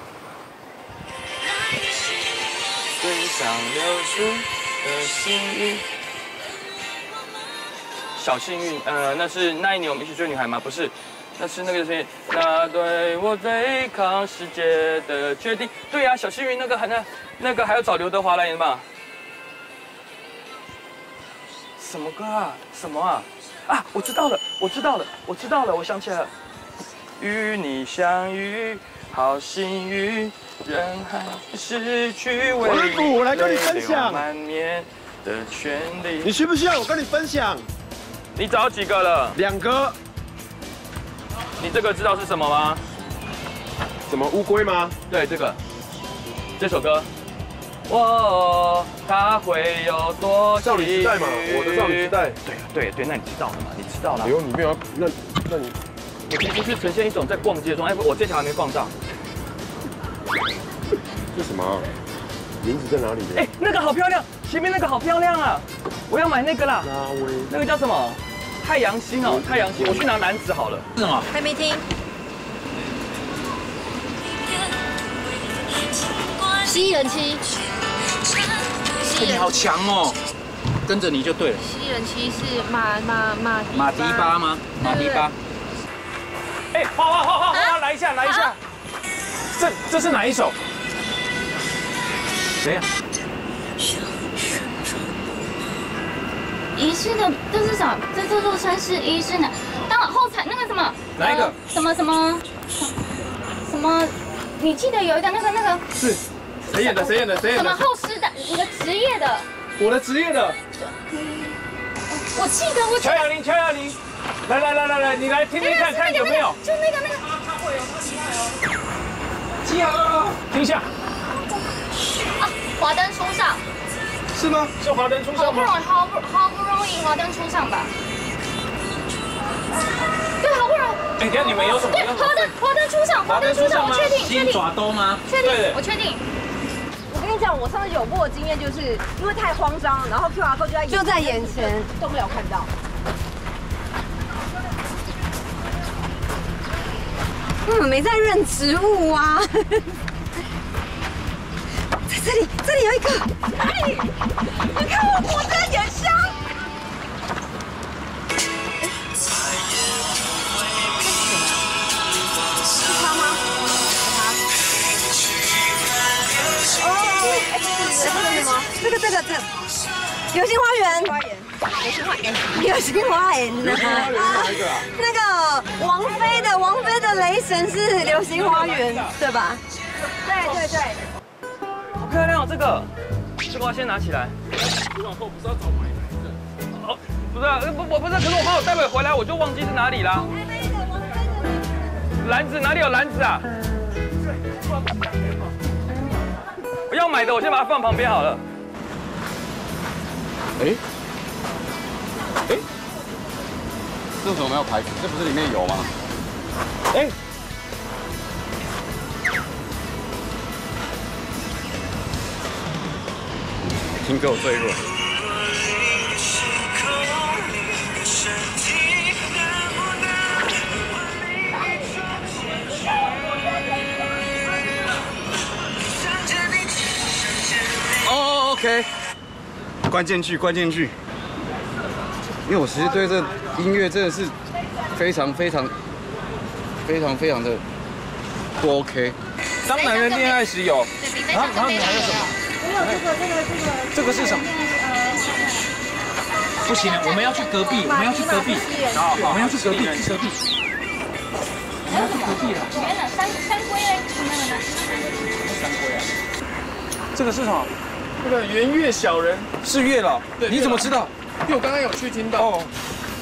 水上流出的幸运，小幸运，呃，那是那一年我们一起追女孩吗？不是，那是那个谁，那对我对抗世界的决定。对呀、啊，小幸运那个还那那个还要找刘德华来演吧？什么歌啊？什么啊？啊，我知道了，我知道了，我知道了，我想起来了。与你相遇，好幸运，人还失去为你我来跟你分享满面的权利。 你需不需要我跟你分享？ 你找几个了？ 两个。 你这个知道是什么吗？ 什么乌龟吗？ 对，这个，这首歌。我他会有多少女时代嘛，我的少女时代。 对对对，那你知道了嘛？你知道了。 哎呦，你没有，那那你。 我其实是呈现一种在逛街中，哎，我这条还没逛到。 这什么、啊？名字在哪里？ 哎，那个好漂亮，前面那个好漂亮啊！我要买那个啦。 拉威， 那个叫什么？太阳星哦，太阳星。我去拿篮子好了。 是什么？ 还没听。 蜥蜴人妻。 哎，你好强哦！跟着你就对了。 蜥蜴人妻是马马马马迪巴吗？马迪巴。 哎，花花花花花，来一下，来一下。这这是哪一首？谁呀？ 遗失的，这是什么？这这座山是遗失的。当后采那个什么？ 哪一个？ 什么什么？什么？你记得有一个那个那个？ 是。谁演的？谁演的？谁演的？ 什么后师的？你的职业的？ 我的职业的。 我记得我。 乔雅玲，乔雅玲，来来来来来，你来听听看看有没有？ 就那个那个。 记好，听一下。 啊，华灯初上。 是吗？是华灯初上吗？ 好不容易，好不好不容易华灯初上吧？对，好不容易。 哎，等下你们有什么？ 对，华灯华灯初上，华灯初上，我确定，确定。 爪兜吗？ 确定，我确定。 我跟你讲，我上次有过的经验，就是因为太慌张，然后 Q R code 就在就在眼前，都没有看到。 根本没在认植物啊！在这里，这里有一个，哪里？你看我活着眼香。是他吗？哦，哎，这个什么？这个这个这个，流星花园。流星花园。流星花园。流星花园是哪一个啊？那个王菲的王菲的雷神是流星花园，对吧？对对对。 好漂亮哦，这个，这个我先拿起来。你往后不是要找买的？哦，不是啊，不我不是，可是我怕我待会回来我就忘记是哪里啦。篮子哪里有篮子啊？我要买的，我先把它放旁边好了。 哎，哎，这为什么没有牌子？这不是里面有吗？哎，听歌我最弱。哦 ，OK。关键句，关键句。因为我其实对这音乐真的是非常非常非常非常的不 OK。 当男人恋爱时有， 然后然后你还有什么？ 没有这个这个这个。 这个是什么？不行，我们要去隔壁，我们要去隔壁，好，我们要去隔壁，去隔壁。我们要去隔壁了。 没了，山山龟嘞？那个呢？ 山龟啊。这个是什么？ 那个圆月小人是月老，你怎么知道？ 因为我刚刚有去听到。哦。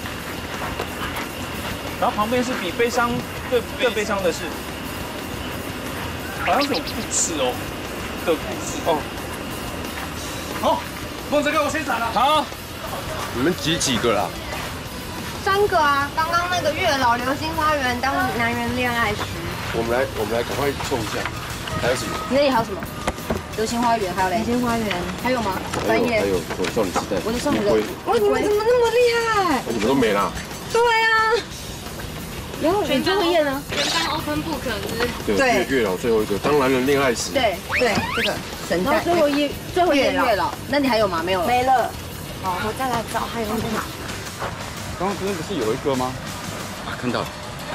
然后旁边是比悲伤更更悲伤的事，好像是有故事哦的故事哦。 好，梦泽哥，我先闪了。 好， 你们挤几个啦？ 三个啊，刚刚那个月老流星花园当男人恋爱时。 我们来，我们来赶快凑一下，还有什么？ 你那里还有什么？流星花园还有嘞？流星花园还有吗？专业。 还有我的少女时代。 我的少女时代。哇，你们怎么那么厉害？ 你们都没啦。 对啊。然后你最后一页呢？ 全班 open book 是。 对，月老最后一个，当男人恋爱时。 对对，这个神探。最后一最后一页月老，那你还有吗？没有了。没了。好，我再来找还有在哪？ 刚刚不是不是有一个吗？啊，看到了。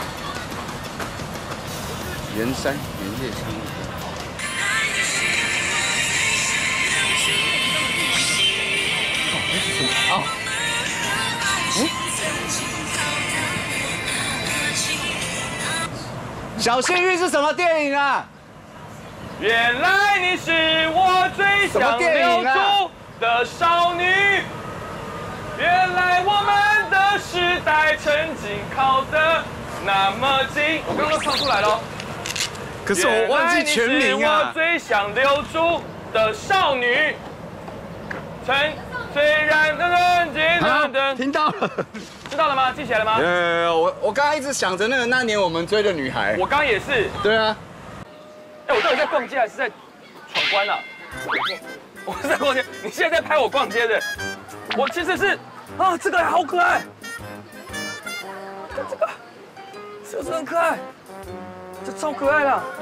圆山圆叶山。哦，嗯，小幸运是什么电影啊？ 原来你是我最想留住的少女。原来我们的时代曾经靠得那么近。我刚刚唱出来了。 可是我忘记全名啊。 我最想留住的少女。曾虽然的人间等等， 听到了， 知道了吗？记起来了吗？ 呃，我我刚刚一直想着那个那年我们追的女孩。 我刚刚也是。 对啊。 哎，我到底在逛街还是在闯关啊？我是在逛街，你现在在拍我逛街的。我其实是啊，这个好可爱。看这个，是不是很可爱？这超可爱的。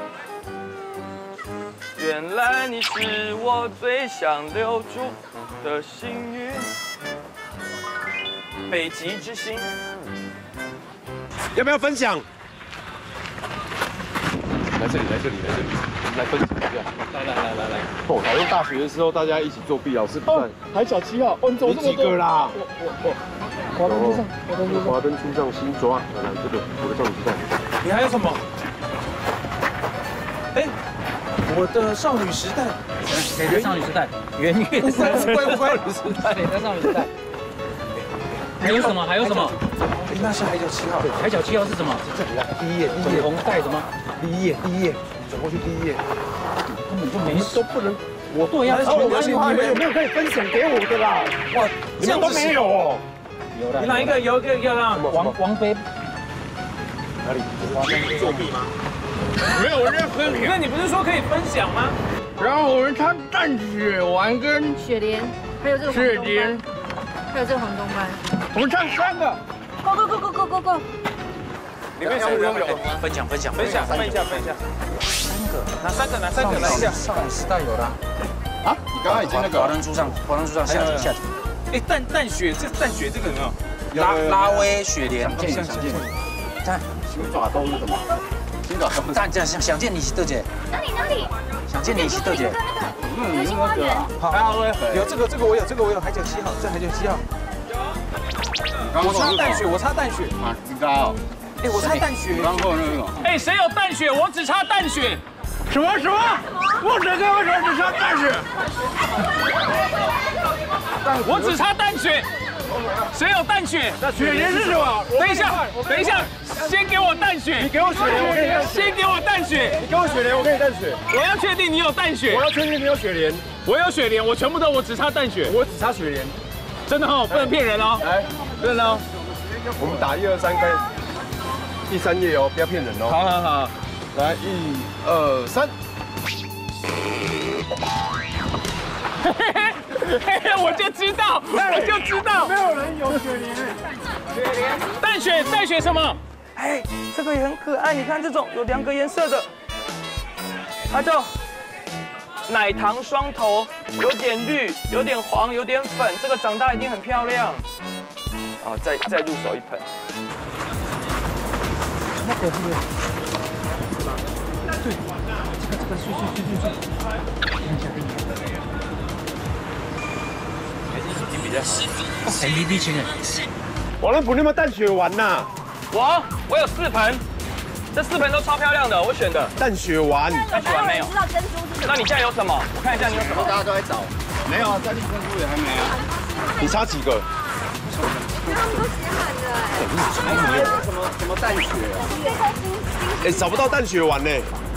原来你是我最想留住的幸运，北极之星。 要不要分享？ 来这里，来这里，来这里，我们来分享一下。来来来来来。哦，好像大学的时候大家一起作弊，老师不在。 海角七号，哦，你怎么这么多？ 几个啦？ 我我我，华灯初上，华灯初上， 华灯初上新抓，来来这个，我的少女时代。 你还有什么？哎。我的少女时代，谁的少女时代？圆月山，乖不乖？时代，谁的少女时代？还有什么？还有什么？那是海角七号。海角七号是什么？是这里啦，第一页，第一页。红带什么？第一页，第一页，走过去第一页。根本就没都不能，我对呀。而且你们有没有可以分享给我的啦？哇，你们都没有哦。有了。你哪一个有一个要让王王菲？哪里？作弊吗？ 没有人分享。 那你不是说可以分享吗？ 然后我们唱淡雪丸跟雪莲，还有这个雪莲， 还有这个黄东班。 我们唱三个。 Go go go go go go go。 里面谁拥有？ 分享分享分享分一下分一下。三个，哪三个？哪三个？来一下。 少女时代有的。 啊，你刚刚已经那个华灯初上，华灯初上下集下集。 哎，淡淡雪，这淡雪这个有没有？ 拉拉威雪莲， 见想见你， 看新爪都是什么？新爪都是。 但这想想见你是豆姐， 哪里哪里？ 想见你是豆姐。 嗯，有那个。 好，有这个这个我有，这个我有，海角七号，这海角七号。我擦淡雪，我擦淡雪。 啊，知道。 哎，我擦淡雪。 然后那个。 哎，谁有淡雪？我只擦淡雪。 什么什么？我只跟我手只擦淡雪。 我只擦淡雪。谁有淡雪？ 那雪莲是什么？ 等一下，等一下，先给我淡雪。 你给我雪莲，我给你淡雪。 先给我淡雪。 你给我雪莲，我给你淡雪。 我要确定你有淡雪。 我要确定你有雪莲。 我有雪莲，我全部都我只擦淡雪。 我只擦雪莲。 真的哦，不能骗人哦。 来， 真的哦。 我们打一二三开，第三页哦，不要骗人哦。 好好好， 来一二三。 嘿嘿，我就知道，我就知道， 没有人有雪莲。 雪莲，淡雪，淡雪什么？哎，这个也很可爱，你看这种有两个颜色的，它叫奶糖双头，有点绿，有点黄，有点粉，这个长大一定很漂亮。哦，再再入手一盆。那个是不是？对，这个这个去去去去去。看一下给你。 M V P 情人， 我能补那么淡雪丸呐？ 我我有四盆，这四盆都超漂亮的，我选的淡雪丸。 淡雪丸没有。 知道珍珠是什么？ 那你现在有什么？我看一下你有什么。 大家都在找。没有啊，在立珍珠也还没啊。 你差几个？ 他们都写满了还有什么什么淡雪啊？ 哎，找不到淡雪丸呢。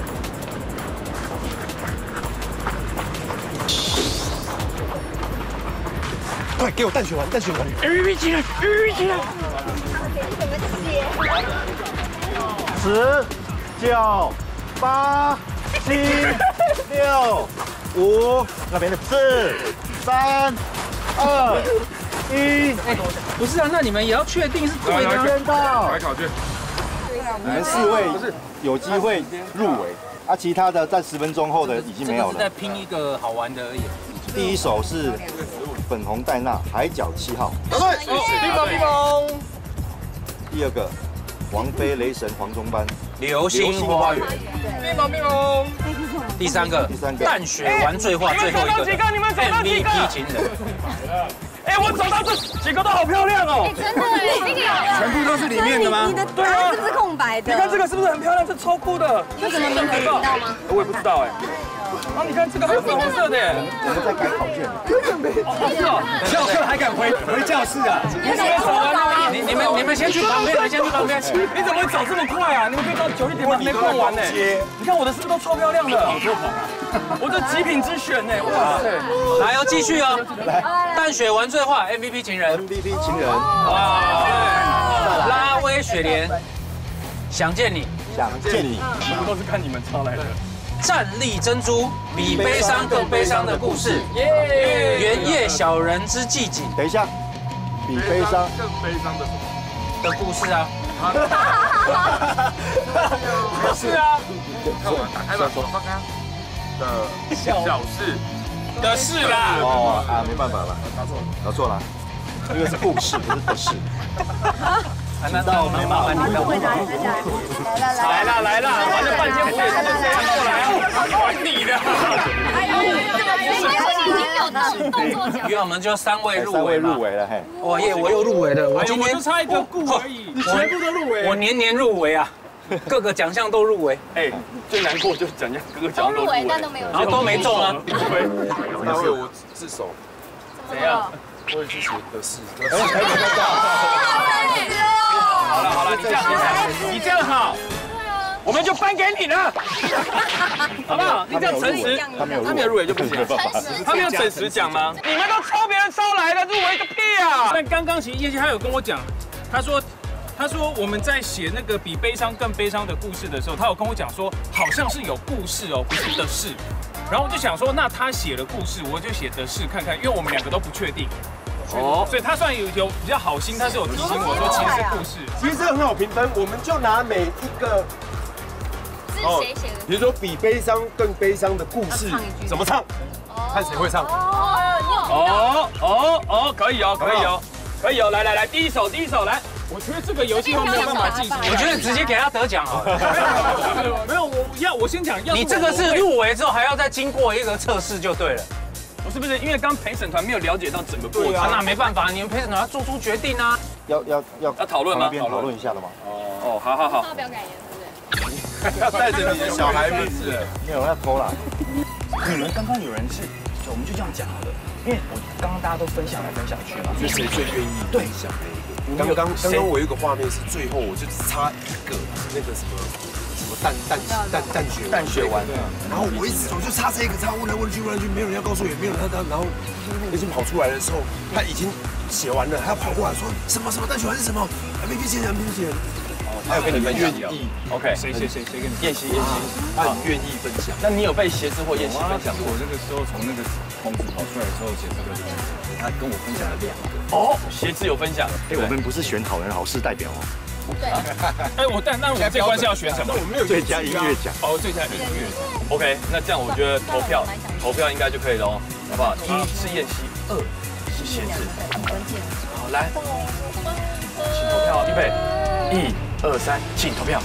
快给我淡雪丸，淡雪丸 M V P 情人 ，M V P 情人。 怎么写？ 十、九、八、七、六、五，那边的四、三、二、一。 哎，不是啊，那你们也要确定是对的。 签到。 来考卷。 你们四位有机会入围，啊，其他的在十分钟后的已经没有了。 是在拼一个好玩的而已。 第一首是粉红戴娜海角七号。 答对，冰雹冰雹。 第二个，王菲雷神黄忠班流星花园。 冰雹冰雹。 第三个， 第三个淡雪玩最画最后一个。 你们找到几个？ M V P 情人。 哎，我找到这几个都好漂亮哦。 真的哎，那个有。 全部都是里面的吗？ 你的答案是不是空白的？ 你看这个是不是很漂亮？这超酷的。 你怎么名字知道吗？ 我也不知道哎。啊，你看这个还有粉红色的耶。 我们在改考卷。 哦，是哦。 翘课还敢回回教室啊？ 你怎么走啊？ 你你们你们先去旁边，你们先去旁边。 你怎么会走这么快啊？你们可以到九一点半还没逛完呢。你看我的是不是都超漂亮的？我这极品之选呢，哇塞！ 来哦，继续哦。 来， 淡雪玩最画 M V P 情人 M V P 情人。 哇，拉威雪莲，想见你， 想见你。 全部都是看你们抄来的。 站立珍珠，比悲伤更悲伤的故事。耶！原叶小人之寂景等一下，比悲伤更悲伤的什么？ 的故事啊。 是啊。看我打开吧，我刚刚的小事的事啦。 哦啊，没办法了，答错了，答错了，这个是故事，不是的事。 那到没麻烦你了。 来啦来啦，玩了半天我也是这样过来啊，管你的。 哎呦，已经有的动作奖。 因为我们就三位入三位围嘛入围了，嘿。 哇耶，我又入围了，我今我天就差一个顾而已， 你全部都入围。 我年年入围啊，各个奖项都入围， 哎，最难过就是奖项各个奖都入围，但都没有。 然后都没中啊。 那我有我自首， 怎样？ 我也是写的是。 好了好了，你这样你这样好，我们就颁给你了，好不好？你这样诚实， 他没有入围， 他没有入围就不行。他没有准时讲吗？你们都抄别人抄来的，入围个屁啊！ 但刚刚其实叶希他有跟我讲，他说。他说我们在写那个比悲伤更悲伤的故事的时候，他有跟我讲说，好像是有故事哦，不是的事。然后我就想说，那他写了故事，我就写的事看看，因为我们两个都不确定。 哦，所以他算有有比较好心，他是有提醒我说其实是故事， 其实这很好评分，我们就拿每一个。 是谁写的？ 比如说比悲伤更悲伤的故事怎么唱？看谁会唱。 哦哦哦，可以哦，可以哦，可以哦，来来来，第一首第一首来。 我觉得这个游戏他没有办法记住， 我觉得直接给他得奖好了。 没有，我要我先讲， 你这个是入围之后还要再经过一个测试就对了。 不是不是，因为刚陪审团没有了解到整个过程， 那没办法，你们陪审团要做出决定啊。 要要要要讨论吗？ 讨论一下的吗？ 哦哦，好好好。 发表感言。 要带着你的小孩不是？ 没有人要偷啦。 你们刚刚有人是，我们就这样讲好了，因为我刚刚大家都分享来分享去嘛。 我觉得谁最愿意分享那一个？刚刚刚刚我有一个画面是最后我就只差一个那个什么什么蛋蛋蛋蛋血蛋血丸， 然后我一直我就差这一个，差问来问去问来去，没有人要告诉我，也没有人要，然后已经跑出来的时候，他已经写完了，他要跑过来说什么什么蛋血丸是什么 ？M V P 先人 ，M V P 先人。 还有跟你们愿意 ，OK， 谁谁谁谁跟你燕西燕西， 他很愿意分享。 那你有被协志或燕西分享？ 我那个时候从那个棚子跑出来的时候，协志跟他跟我分享了两个。 哦，协志有分享。 哎，我们不是选好人好事代表哦。 对。 哎，我但那我这关是要选什么？ 我没有最佳音乐奖。 哦，最佳音乐。 OK，那这样我觉得投票投票应该就可以了哦，好不好？一是燕西，二是协志。好，来，请投票，预备，一。 二三，请投票。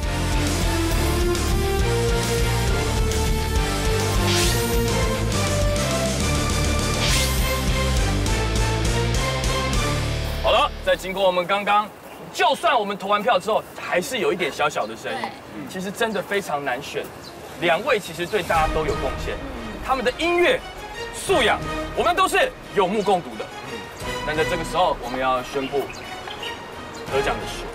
好了，在经过我们刚刚，就算我们投完票之后，还是有一点小小的声音。其实真的非常难选，两位其实对大家都有贡献，他们的音乐素养，我们都是有目共睹的。但在这个时候，我们要宣布得奖的是。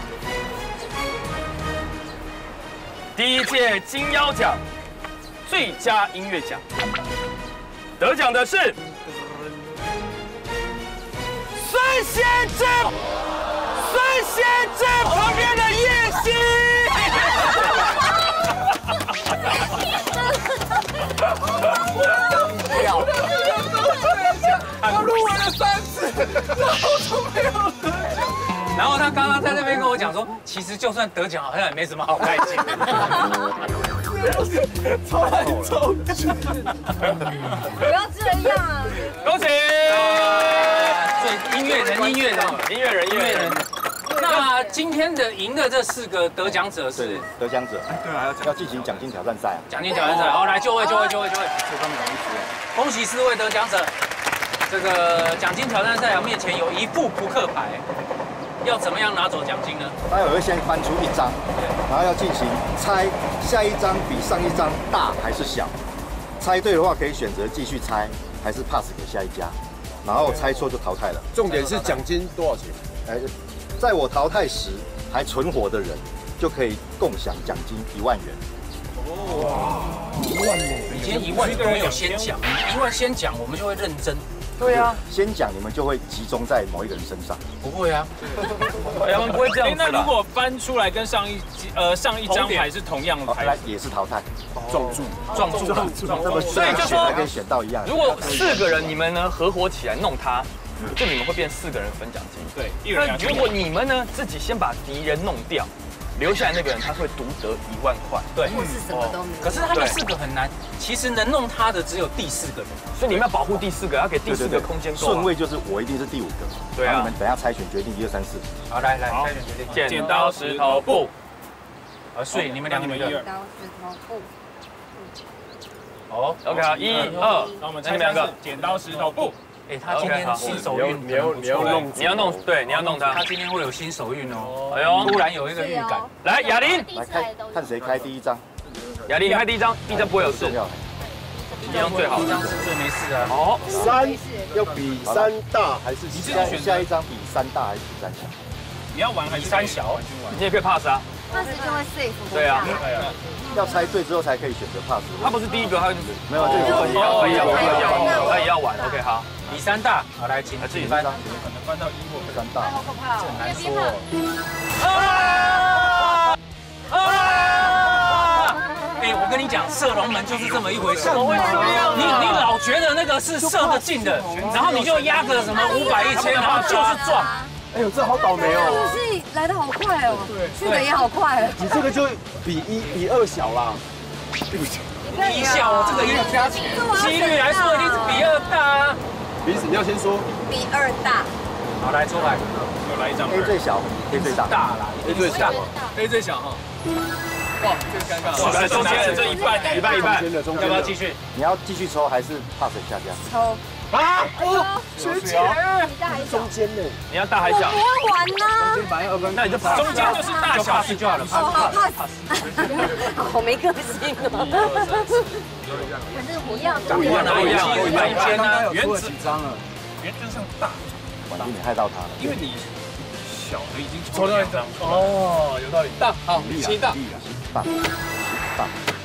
第一届金腰奖最佳音乐奖得奖的是孙贤志，孙贤志旁边的叶希。 他录完了三次，然后都没有得奖。 然后他刚刚在那边跟我讲说，其实就算得奖，好像也没什么好开心的。 太臭了！ 不要这样啊！ 恭喜！ 对，音乐人，音乐人， 音乐人，音乐人。 那今天的赢的这四个得奖者是得奖者，对啊，要要进行奖金挑战赛啊！ 奖金挑战赛，好，来就位，就位，就位，就位。恭喜四位得奖者。这个奖金挑战赛啊，面前有一副扑克牌。 要怎么样拿走奖金呢？ 待会会先翻出一张，然后要进行猜，下一张比上一张大还是小？猜对的话可以选择继续猜，还是 pass 给下一家，然后猜错就淘汰了。 重点是奖金多少钱？ 哎，在我淘汰时还存活的人，就可以共享奖金一万元。 哇，一万元！以前一万都没有先讲，一万先讲，我们就会认真。 对啊，先讲你们就会集中在某一个人身上。 不会啊， 他们不会这样子。 那如果翻出来跟上一呃上一张牌是同样的牌， 也是淘汰， 撞柱， 撞柱，撞柱。 所以就说还可以选到一样。 如果四个人你们呢合伙起来弄他，就你们会变四个人分奖金。 对， 那如果你们呢自己先把敌人弄掉。 留下来那个人他会独得一万块，对， 或是什么都没有。 可是他们四个很难，其实能弄他的只有第四个人， 所以你们要保护第四个，要给第四个空间够。 顺位就是我一定是第五个， 对啊。 你们等下猜拳决定一二三四。 好，来来，猜拳决定。 剪刀石头布。 啊，所以你们两个女的。 剪刀石头布。 好 ，OK 好，一二， 那我们猜两个，剪刀石头布。 哎，他今天新手运， 你要你要弄， 你要弄，对，你要弄他。 他今天会有新手运哦。 哎呦， 突然有一个预感。 来，雅玲， 来看看谁开第一张。 雅玲开第一张，第一张不会有事。第一张最好， 第一张是最没事啊。 好， 三要比三大还是下下一张比三大还是比三小？ 你要玩还是三小？ 你也可以 pass 啊。 pass 就会 safe。 对啊。 要猜对之后才可以选择 pass。 他不是第一个，他就是没有这个可以要，可以要，可以要，他也要玩。OK， 好， 比三大，好来，请自己翻。 可能翻到一或三大， 好可怕哦！ 很难说。 啊啊！ 哎，我们跟你讲，射龙门就是这么一回事。 怎么会这样？ 你你老觉得那个是射得进的，然后你就压个什么五百一千，然后就是撞。 哎呦，这好倒霉哦！ 武器来的好快哦，去的也好快。 你这个就比一比二小啦。 一小，这个也加起来，几率来说一定是比二大啊。 鼻子，你要先说。 比二大。 好，来出来， 又来一张。 A 最小 ，A 最大。 大啦 ，A 最大 ，A 最小哈。哇，这个尴尬。哇，中间这一半， 一半一半， 要不要继续？ 你要继续抽还是 pass 下家？ 抽。 啊！ 哦， 学姐，中间呢？ 你要大还小？ 我不要玩呢。 那你就中间就是大小是就好了。 好好 pass。好没个性哦。反正一样， 不一样，不一样，一半一间呢？ 原则几张了？原则上大。 婉君，你害到他了。 因为你小的已经抽到一张。哦，有道理。大，好，七大。 大，大。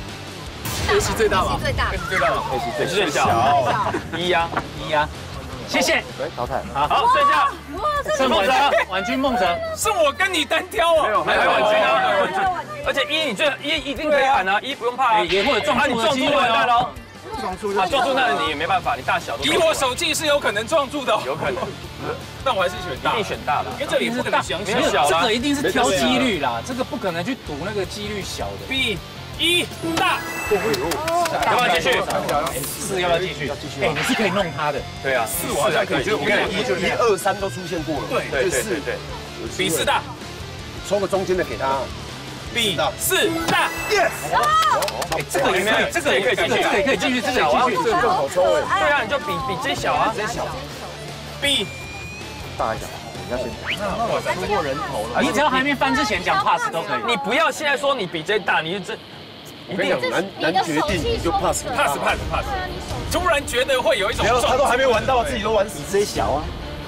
A 是最大吧 ？A 最大。 A 是最大。 A 是最小。一呀， 一呀。谢谢。 对，淘汰。 好，好，剩下。 哇， 剩梦泽，婉君梦泽。 是我跟你单挑哦。 没有，还有婉君啊。而且一你最一一定可以喊啊，一不用怕啊。 也会有撞住的机会哦。 撞住啊，撞住那你也没办法，你大小都。 以我手技是有可能撞住的， 有可能。 但我还是选大， 一定选大的， 因为这里是大， 没有小这个一定是挑几率啦，这个不可能去赌那个几率小的。 B 一大， 要不要继续？ 四要不要继续？继续。哎，你是可以弄他的。 对啊， 四我好像可以，我跟你一、一二、三都出现过了。 对对对对对。 比四大， 抽个中间的给他。 比四大 ，yes， 这个也可以，这个也可以继续，这个也可以继续，这个也继续， 这个更好抽哎。 对啊，你就比比这小啊， 这小， 比大一小，你要先讲。 那我突破人头了。 你只要还没翻之前讲 pass 都可以。 你不要现在说你比这大，你就这。 我跟你讲，难难决定，你就 pass pass pass pass。突然觉得会有一种， 他都还没玩到，自己都玩死。 比这小啊。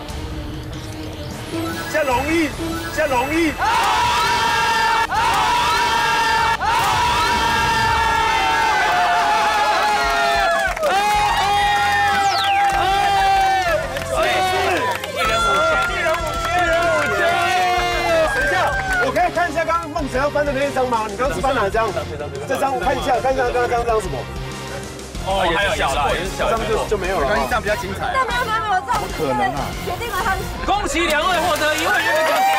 现在容易，现在容易。 看一下刚刚梦辰要翻的那一张吗？你刚刚是翻哪张？这张我看一下，看一下刚刚这张什么？ 哦，也是小了，也是小， 这张就就没有了。 这样比较精彩。 没有没有没有没有，这怎么可能啊？ 决定了他的。 恭喜两位获得一万元的奖金。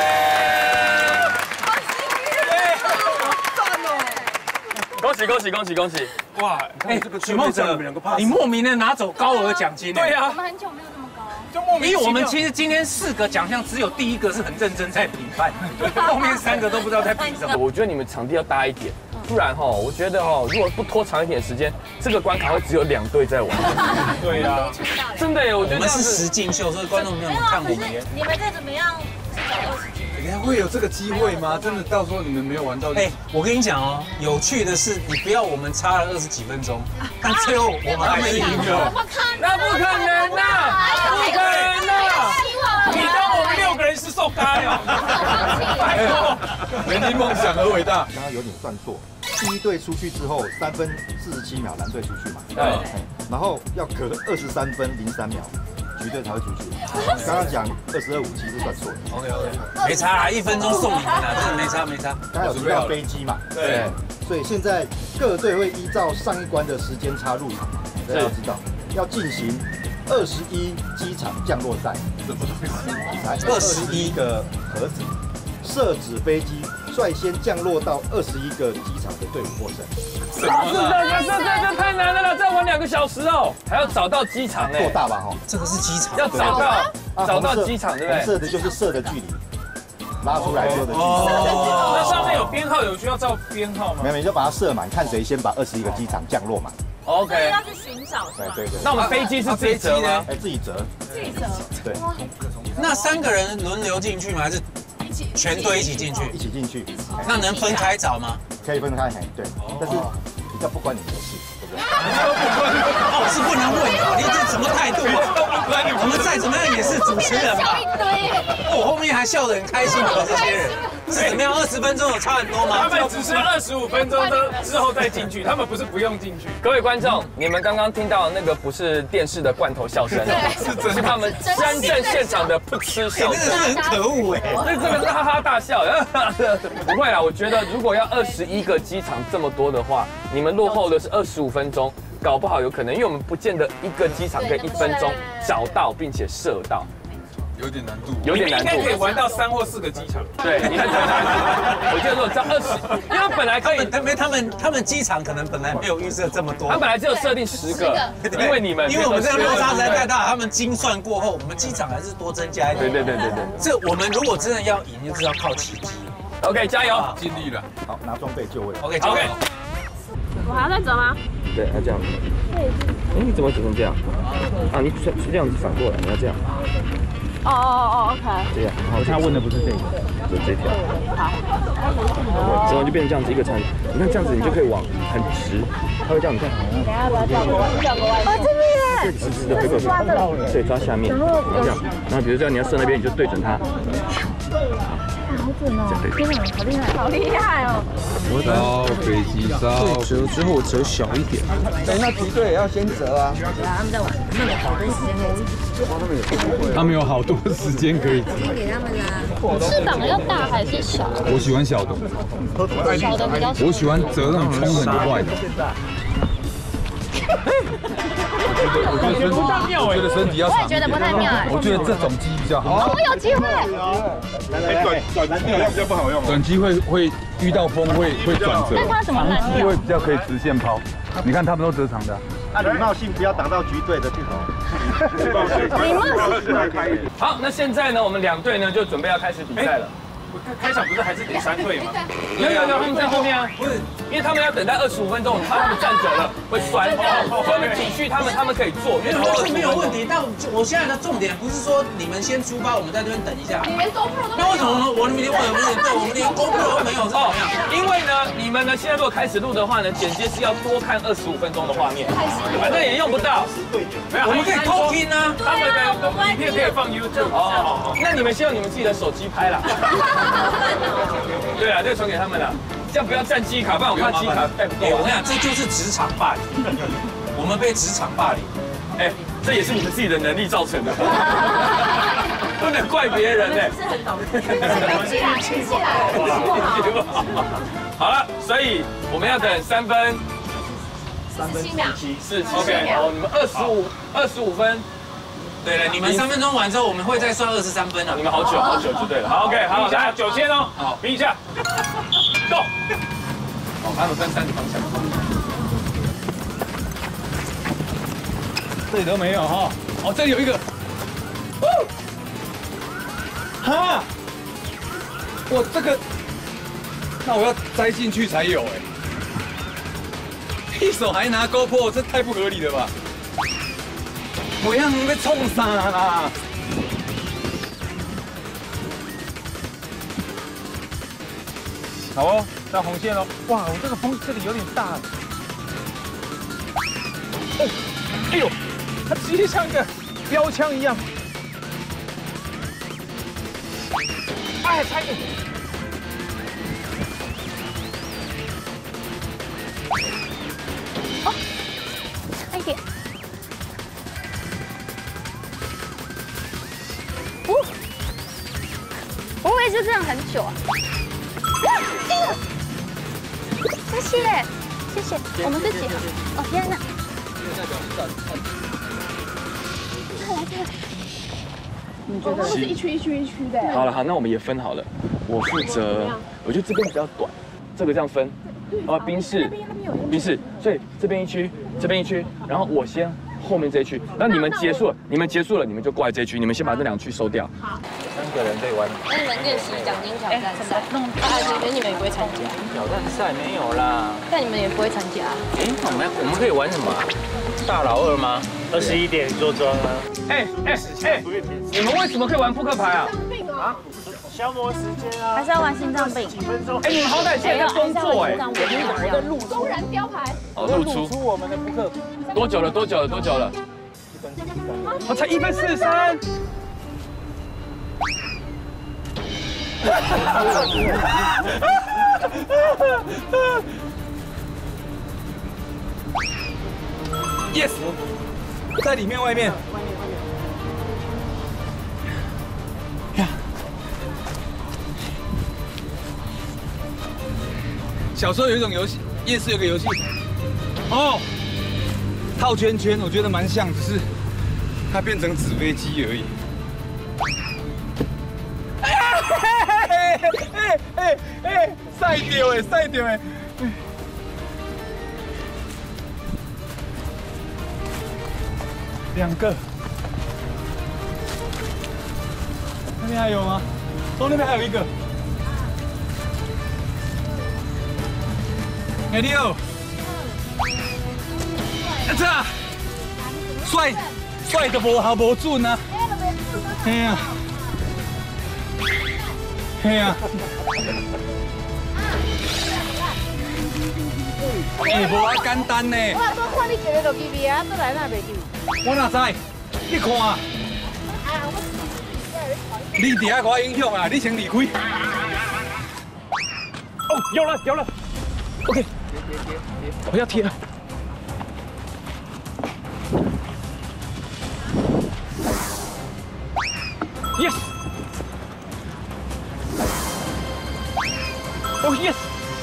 恭喜恭喜恭喜恭喜！ 哇， 哎，许梦哲，你莫名的拿走高额奖金。 对呀， 我们很久没有这么高。 就莫名， 因为我们其实今天四个奖项，只有第一个是很认真在评判，后面三个都不知道在比什么。 我觉得你们场地要大一点，不然哈，我觉得哈，如果不拖长一点时间，这个关卡会只有两队在玩。 对呀， 真的耶，我觉得我们是实境秀，所以观众没有看我们耶。 你们再怎么样？ 会有这个机会吗？真的到时候你们没有玩到？ 哎，我跟你讲哦，有趣的是，你不要我们差了二十几分钟，但最后我们还是赢了。 那不可能呐！不可能呐！你当我们六个人是受该哦？拜托， 人因梦想而伟大。 刚刚有点算错，第一队出去之后三分四十七秒，蓝队出去嘛。 对。 然后要隔二十三分零三秒。 橘队才会出去。刚刚讲二十二五七是算错的。OK OK， 没差啦，一分钟送你们啦，真的没差没差。 刚刚有提到飞机嘛？对。所以现在各队会依照上一关的时间差入场，大家要知道要进行二十一机场降落赛。二十一个盒子，射纸飞机率先降落到二十一个机场的队伍获胜。 是的，这这这太难了啦！再玩两个小时哦，还要找到机场哎， 够大吧哈？ 这个是机场， 要找到找到机场对不对？ 射的就是射的距离，拉出来之后的距离。 那上面有编号，有需要照编号吗？ 没有，你就把它射满，看谁先把二十一个机场降落满。 OK，要去寻找是吧？ 对对。 那我们飞机是自己折吗？ 哎，自己折。 自己折。 对。 那三个人轮流进去吗？还是全队一起进去？ 一起进去。 那能分开找吗？ 可以分开，对。但是比较不关你们的事，对不对？ 哦，是不能问的，你这什么态度啊？我们再怎么样也是主持人嘛。 笑一堆。 我后面还笑得很开心的这些人。 是怎么样？二十分钟有差很多吗？ 他们只是二十五分钟之后再进去，他们不是不用进去。 各位观众，你们刚刚听到的那个不是电视的罐头笑声，是真是他们真正现场的噗嗤笑声， 很可恶哎， 那这个是哈哈大笑。不会啦，我觉得如果要二十一个机场这么多的话，你们落后的是二十五分钟，搞不好有可能，因为我们不见得一个机场可以一分钟找到并且射到。 有点难度， 有点难度， 应该可以玩到三或四个机场。 对，你看，我觉得如果这二十，因为本来可以， 他们他们他们机场可能本来没有预设这么多， 他本来只有设定十个，因为你们， 因为我们这个落差实在太大，他们精算过后，我们机场还是多增加一点。 对对对对对， 这我们如果真的要赢，就是要靠奇迹。 OK， 加油， 尽力了。 好，拿装备就位。 OK OK。 我还要再走吗？ 对，要这样。哎，你怎么只能这样？啊，你是这样子反过来，你要这样。 哦哦哦 ，OK。 这样，好，他问的不是这个，是这条。好。之后就变成这样子一个长，你看这样子你就可以往很直，他会这样，你看。 等下不要转过来，转过来。哦，这边。 直直的回过去，对，抓下面，然后这样，然后比如说你要射那边，你就对准它。 好准哦！天哪，好厉害，好厉害哦！ 我烧飞机烧， 折之后折小一点。 哎，那敌对也要先折啊。 对啊，他们在玩，他们有好多时间可以吃。 他们有好多时间可以吃。 给他们啦。 翅膀要大还是小？ 我喜欢小的， 小的比较。 我喜欢折那种冲很快的。我觉得不太妙哎，我觉得身体要长。 我也觉得不太妙哎。 我觉得这种鸡比较好。 我有机会。 哎，短短机比较不好用。 短机会会遇到风会会转折， 那它怎么烂？ 长机会比较可以直线抛。你看他们都折长的。 啊，礼貌性不要挡到局队的镜头。 礼貌性。 好，那现在呢，我们两队呢就准备要开始比赛了。 开场不是还是第三队吗？ 有有有，他们在后面啊。不是，因为他们要等待二十五分钟，怕他们站久了会酸。所以我们体恤他们，他们可以坐。 因为都是没有问题，但我现在的重点不是说你们先出发，我们在这边等一下。 你连 GoPro 都没有。 那为什么我们连我们连对，我们连 GoPro 都没有？是怎么样？ 因为呢，你们呢现在如果开始录的话呢，剪接是要多看二十五分钟的画面，反正也用不到。 没有，我们可以偷听啊。 他们的影片可以放 YouTube。 哦，那你们先用你们自己的手机拍啦。对啊，这个传给他们了，这样不要占记忆卡，不然我怕记忆卡带不够。 我跟你讲，这就是职场霸凌，我们被职场霸凌， 哎，这也是你们自己的能力造成的，不能怪别人哎。 是很懂，气啦，气啦， 好了，所以我们要等三分， 三分七秒， 四七 OK， 好，你们二十五二十五分。 对了，你们三分钟完之后，我们会再算二十三分啊。 你们好久好久就对了。好 ，OK， 好， 来九千哦，好，比一下 ，Go。 哦，他们分三个方向。 这里都没有哈。哦，这里有一个。哈！我这个，那我要栽进去才有哎。一手还拿 GoPro， 这太不合理了吧？我让你被冲啥啦？ 好哦，上红线喽！哇，我这个风这里有点大。哦，哎呦，它直接像一个标枪一样。哎，差一点。 哦，差一点。哦，我会不会就这样很久啊？谢谢，谢谢，我们自己好。哦，天哪！再来，再来。 你觉得？是一区一区一区的。 好了，好，那我们也分好了。我负责，我觉得这边比较短，这个这样分。啊，宾士，宾士，所以这边一区，这边一区，然后我先后面这一区。那你们结束了，你们结束了，你们就过来这一区，你们先把这两区收掉。 好。 三个人对玩。 那你们练习奖金挑战赛，弄啊，觉得你们也不会参加。 挑战赛没有啦。 但你们也不会参加。 哎，我们我们可以玩什么？大老二吗？ 二十一点做庄啊！ 哎哎哎，你们为什么可以玩扑克牌啊？ 啊，消磨时间啊！ 还是要玩心脏病？ 几分钟？ 哎，你们好歹现在在工作哎。 我的露公然标牌。 哦，露出。 露出我们的扑克。 多久了？多久了？多久了？我才一分四十三。 Yes， 在里面外面。呀，小时候有一种游戏，夜市有个游戏，哦，套圈圈，我觉得蛮像，只是它变成纸飞机而已。哎哎哎哎，晒掉哎，晒掉哎。 两个，那边还有吗？哦，那边还有一个。哎六，这帅帅的无效无准啊！嘿呀，嘿呀。哎，无啊简单呢。 我我看你一个就记味啊，倒来哪袂记？ 我哪知？你看，你底下给我影响啊！你先离开。 哦，有了有了 ，OK， 我要贴了。Yes。哦 Yes。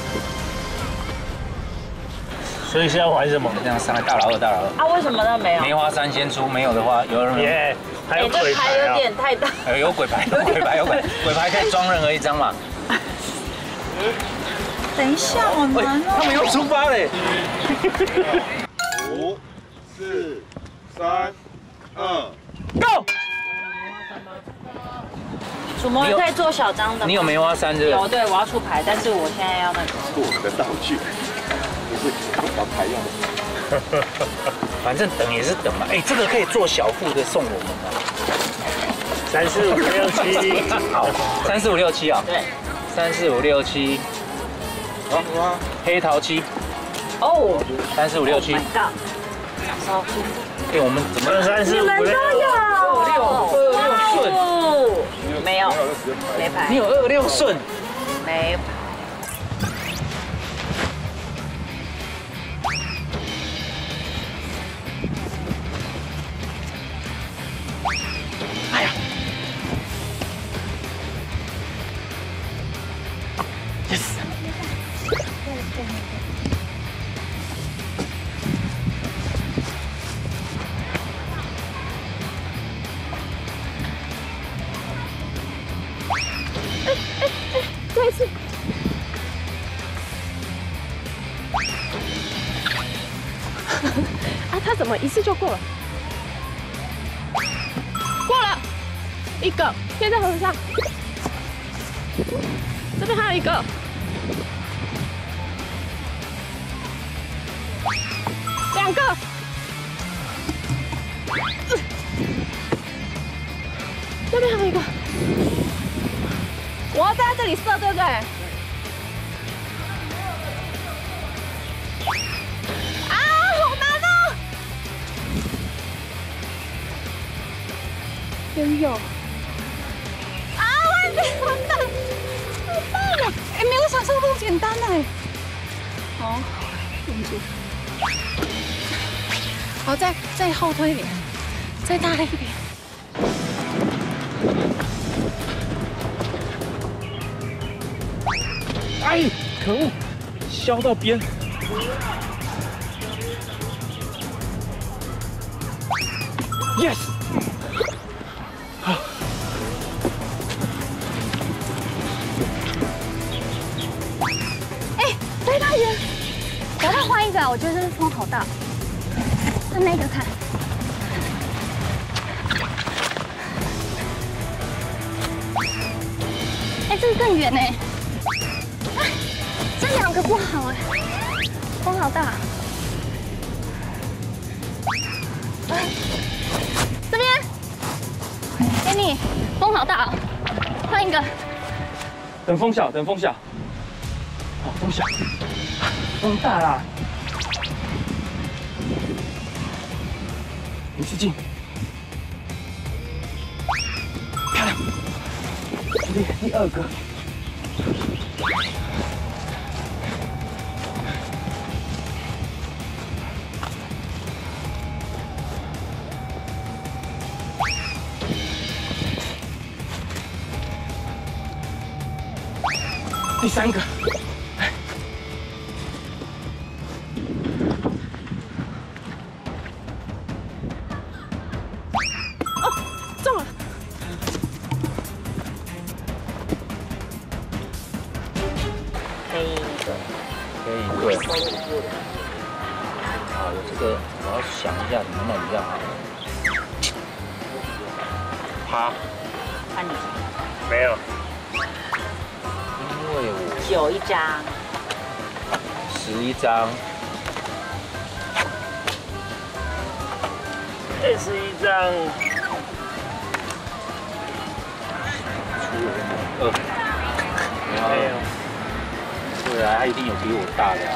所以是要玩什么？ 这样上来大老二，大老二。 啊，为什么呢？没有。 梅花三先出，没有的话，有人。 耶，还有鬼牌。这牌有点太大。 有鬼牌，有鬼牌，有鬼，鬼牌可以装任何一张嘛。 等一下，好难哦。 他们又出发嘞。 五、四、三、二 ，Go！ 楚魔人可以做小张的。 你有梅花三对不对？ 有，对，我要出牌，但是我现在要那个。 是我们的道具。 不是把牌用的， 反正等也是等嘛。哎，这个可以做小副的送我们的。 三四五六七， 好，三四五六七啊。 对， 三四五六七。好，黑桃七。 哦。 三四五六七。 小心。 哎，我们怎么三四五六？ 你们都有。 二六二六顺。 没有，没牌。 你有二六顺？ 没牌。 再一次。啊，他怎么一次就过了？过了，一个贴在盒子上。这边还有一个。两个。这边还有一个。 我要站在这里射，对不对？啊，好难哦！真有。啊，外面完蛋，好大了！哎，没有想象中简单哎。好，对不起。好，再再后退一点，再大力一点。 哎，可恶，削到边。Yes。好。 哎，飞太远，赶快换一个，我觉得这个风好大。换那个看。哎，这个更远呢。 这两个不好哎，风好大。这边，给你，风好大，换一个。 等风小，等风小。好，风小，风大啦。一次进，漂亮。第第二个。 第三个。 好，我这个我要想一下怎么弄比较好。趴， 看你没有， 因为我九一张， 十一张， 二十一张， 二，没有。 对啊，他一定有比我大的啊！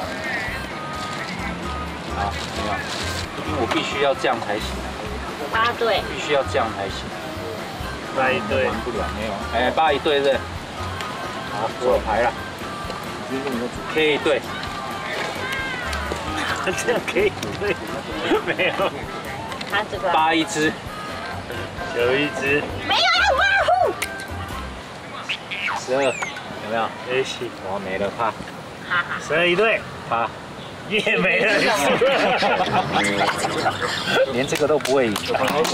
好，没有，因为我必须要这样才行。 八对， 必须要这样才行。 八一对， 玩不了，没有。哎，八一对是。好，做牌了。可以对。 这样可以对？没有。 他这个八一只， 九一只， 没有要挖户。 十二。 有没有？ 没戏， 我没了，怕。 十二一对， 怕。 也没了， 连这个都不会赢。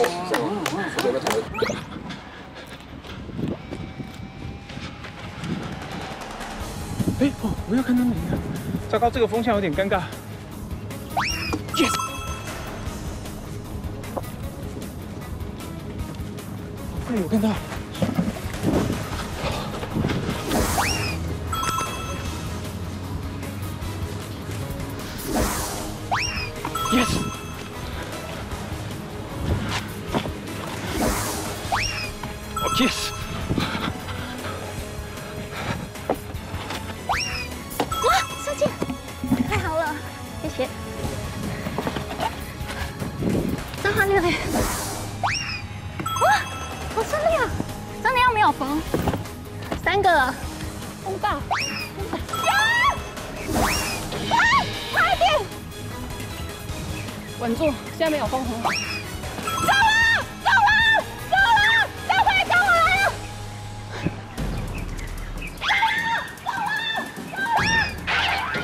哎哦，我要看到你了！糟糕，这个风向有点尴尬。Yes！ 哎，我看到。 Yes. Oh, yes. 哇，射箭，太好了，谢谢。张翰六嘞！哇，好顺利啊！真的要没有风，三个了，风大，风大。啊！快点！ 稳住，现在没有风，很好。 走了，走了，走了，赶快跟我来了！走了，走了，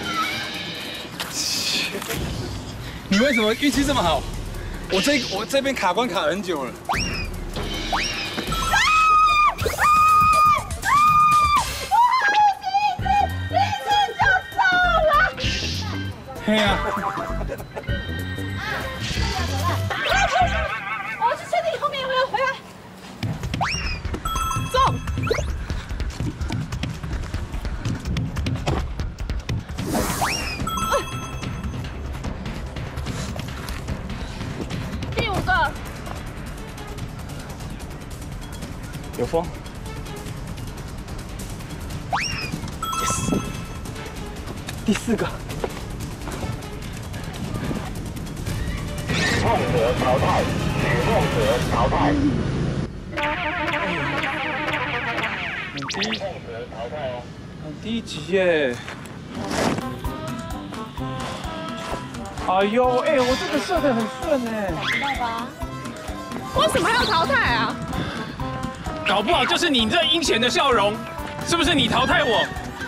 你为什么运气这么好？我这我这边卡关卡很久了。嘿呀！ 我去确定后面有没有回来。 中。 第五个。 有风。Yes。第四个。 梦者淘汰，许梦者淘汰。 很低，很低级耶！哎呦，哎，我这个射得很顺哎。 知道吧？为什么要淘汰啊？ 搞不好就是你这阴险的笑容，是不是你淘汰我？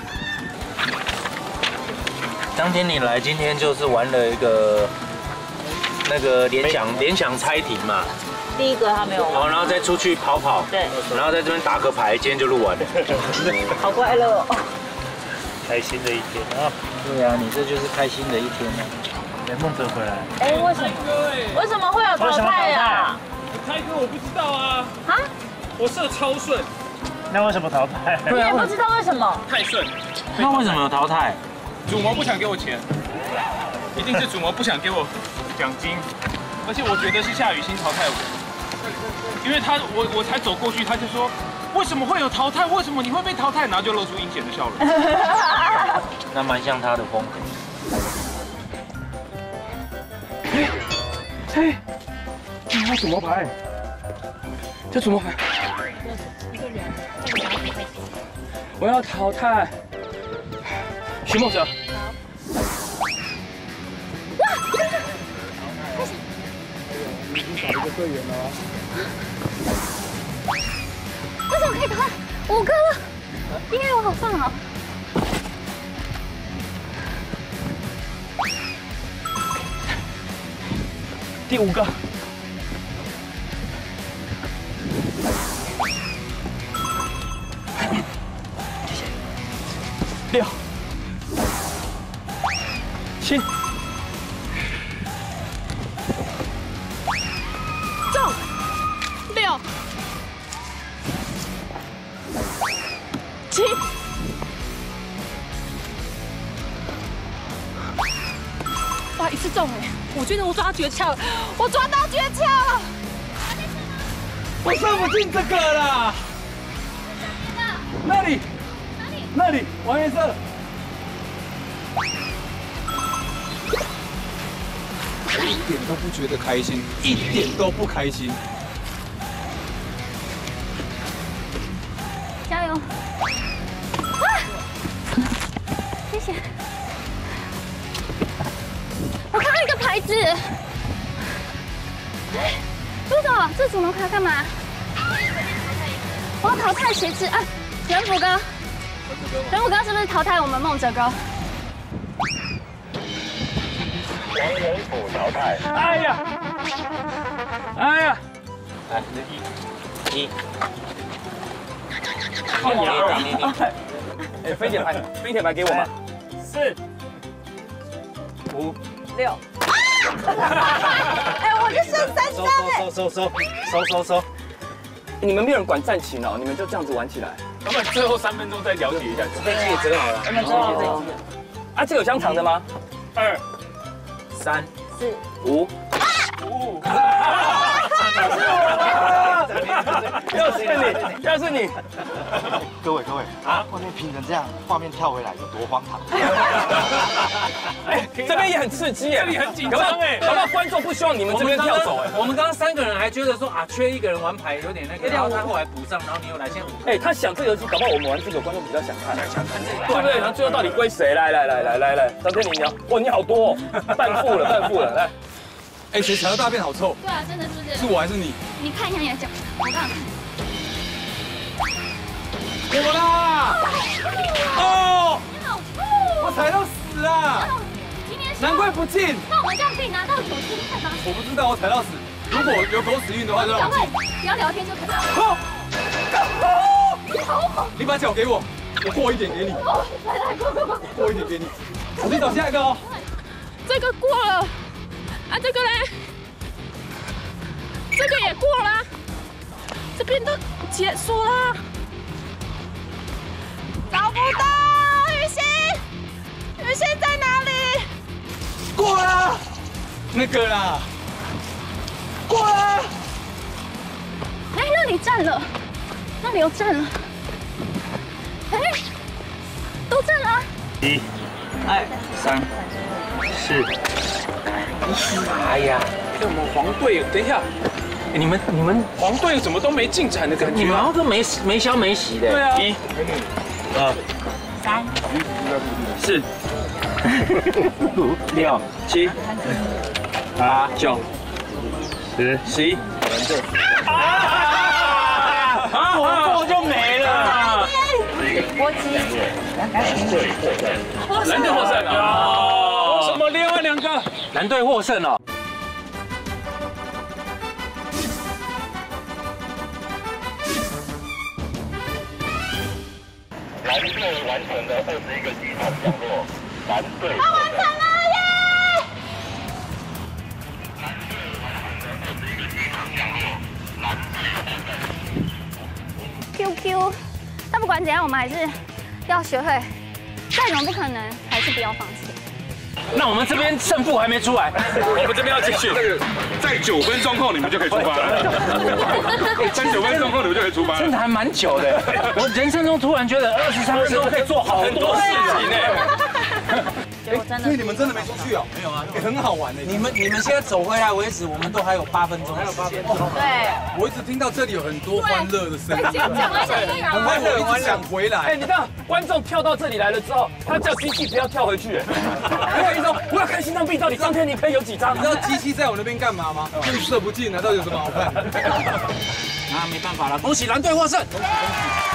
当天你来，今天就是玩了一个。 那个联想联想猜题嘛， 第一个他没有玩， 哦，然后再出去跑跑， 对， 然后在这边打个牌，今天就录完了， 好快乐哦， 开心的一天啊！ 对啊，你这就是开心的一天呢。哎，梦泽回来， 哎，为什么？为什么会有淘汰呀？ 我猜歌我不知道啊， 啊？ 我射超顺， 那为什么淘汰？ 你也不知道为什么？ 太顺， 那为什么有淘汰？ 主谋不想给我钱，一定是主谋不想给我。 奖金，而且我觉得是夏雨欣淘汰我，因为他我我才走过去，他就说为什么会有淘汰？为什么你会被淘汰？然后就露出阴险的笑容。 那蛮像他的风格。 嘿，嘿，这是什么牌？ 这怎么还？我要淘汰徐梦哲。 哇！ 已经少一个队员了。 为什么可以淘汰五个了？因为我好放好。 第五个。 六、七， 中，六、七，哇，一次中哎！我觉得我抓到诀窍了，我抓到诀窍了。 我上不进这个啦。那里。 那里，黄颜色。 我一点都不觉得开心，一点都不开心。 加油！啊！谢谢。我看到一个牌子。陆总，这主门卡干嘛？我要淘汰鞋子啊！人福哥。 人武哥是不是淘汰我们梦哲哥？ 王仁甫淘汰。 哎呀，哎呀， 来，一，一， 放我了。哎，飞铁牌，飞铁牌给我吧。 四， 五， 六。哎，我就剩三张哎。 收收收收收收。 你们没有人管战情哦，你们就这样子玩起来。 我们最后三分钟再了解一下。 飞机也折好了。 哦。啊，这有香肠的吗？ 二、 三、 四、 五。 五。 又是你，又是你。 各位各位啊，外面拼成这样，画面跳回来有多荒唐？ 哎，这边也很刺激哎， 这里很紧张哎， 搞不好观众不希望你们这边跳走哎。 我们刚刚三个人还觉得说啊，缺一个人玩牌有点那个，然后他后来补上，然后你又来先五。 哎，他想这个游戏，搞不好我们玩这个观众比较想看， 想看这个， 对不对？然后最后到底归谁？来来来来来来，张天林你要，哇，你好多哦，半副了半副了，来。 哎，谁踩到大便好臭？ 对啊，真的是不是？ 是我还是你？ 你看一下你的脚，我看看。 我啦！哦， 你好臭！ 我踩到死啊！ 今天难怪不进。 那我们这样可以拿到九千块吗？ 我不知道我踩到死，如果有狗屎运的话就让我进。 不要聊天就可以了。 好， 你好猛！ 你把脚给我，我过一点给你。 来来，过过过， 过一点给你。我去找下一个哦。 这个过了，啊，这个嘞，这个也过了，这边都结束了。 找不到雨欣，雨欣在哪里？ 过了，那个啦，过了。 哎，那里站了，那里又站了。哎，都站了。 一、 二、 三、四。 哎呀，哎，我们黄队，等一下，你们你们黄队怎么都没进展的感觉？ 你们好像都没没消没息的。 对啊。 一。 二、 三、 四、五、六、七、八、九、十、十一。 啊！我过就没了。 波基。 蓝队获胜了。什么？另外两个蓝队获胜了。 蓝队完成了二十一个机场降落，蓝队他完成了耶！ 蓝队完成了二十一个机场降落，蓝队 Q Q， 但不管怎样，我们还是要学会，再怎么不可能，还是不要放弃。 那我们这边胜负还没出来， 我们这边要继续。 在九分钟后你们就可以出发了。在九分钟后你们就可以出发了。 真的还蛮久的。我人生中突然觉得二十三分钟可以做好多事情呢。 很结果真的。 所以你们真的没出去哦？ 没有啊， 也很好玩的。 你们你们现在走回来为止，我们都还有八分钟的时间。 对， 我一直听到这里有很多欢乐的声音， 讲啊讲啊， 很欢乐，我一直想回来。 哎，你看观众跳到这里来了之后，他叫机器不要跳回去。还有一种，我要看心脏病到底张天你可以有几张？ 你知道机器在我那边干嘛吗？就是射不进，难道有什么好看？ 那没办法了，恭喜蓝队获胜。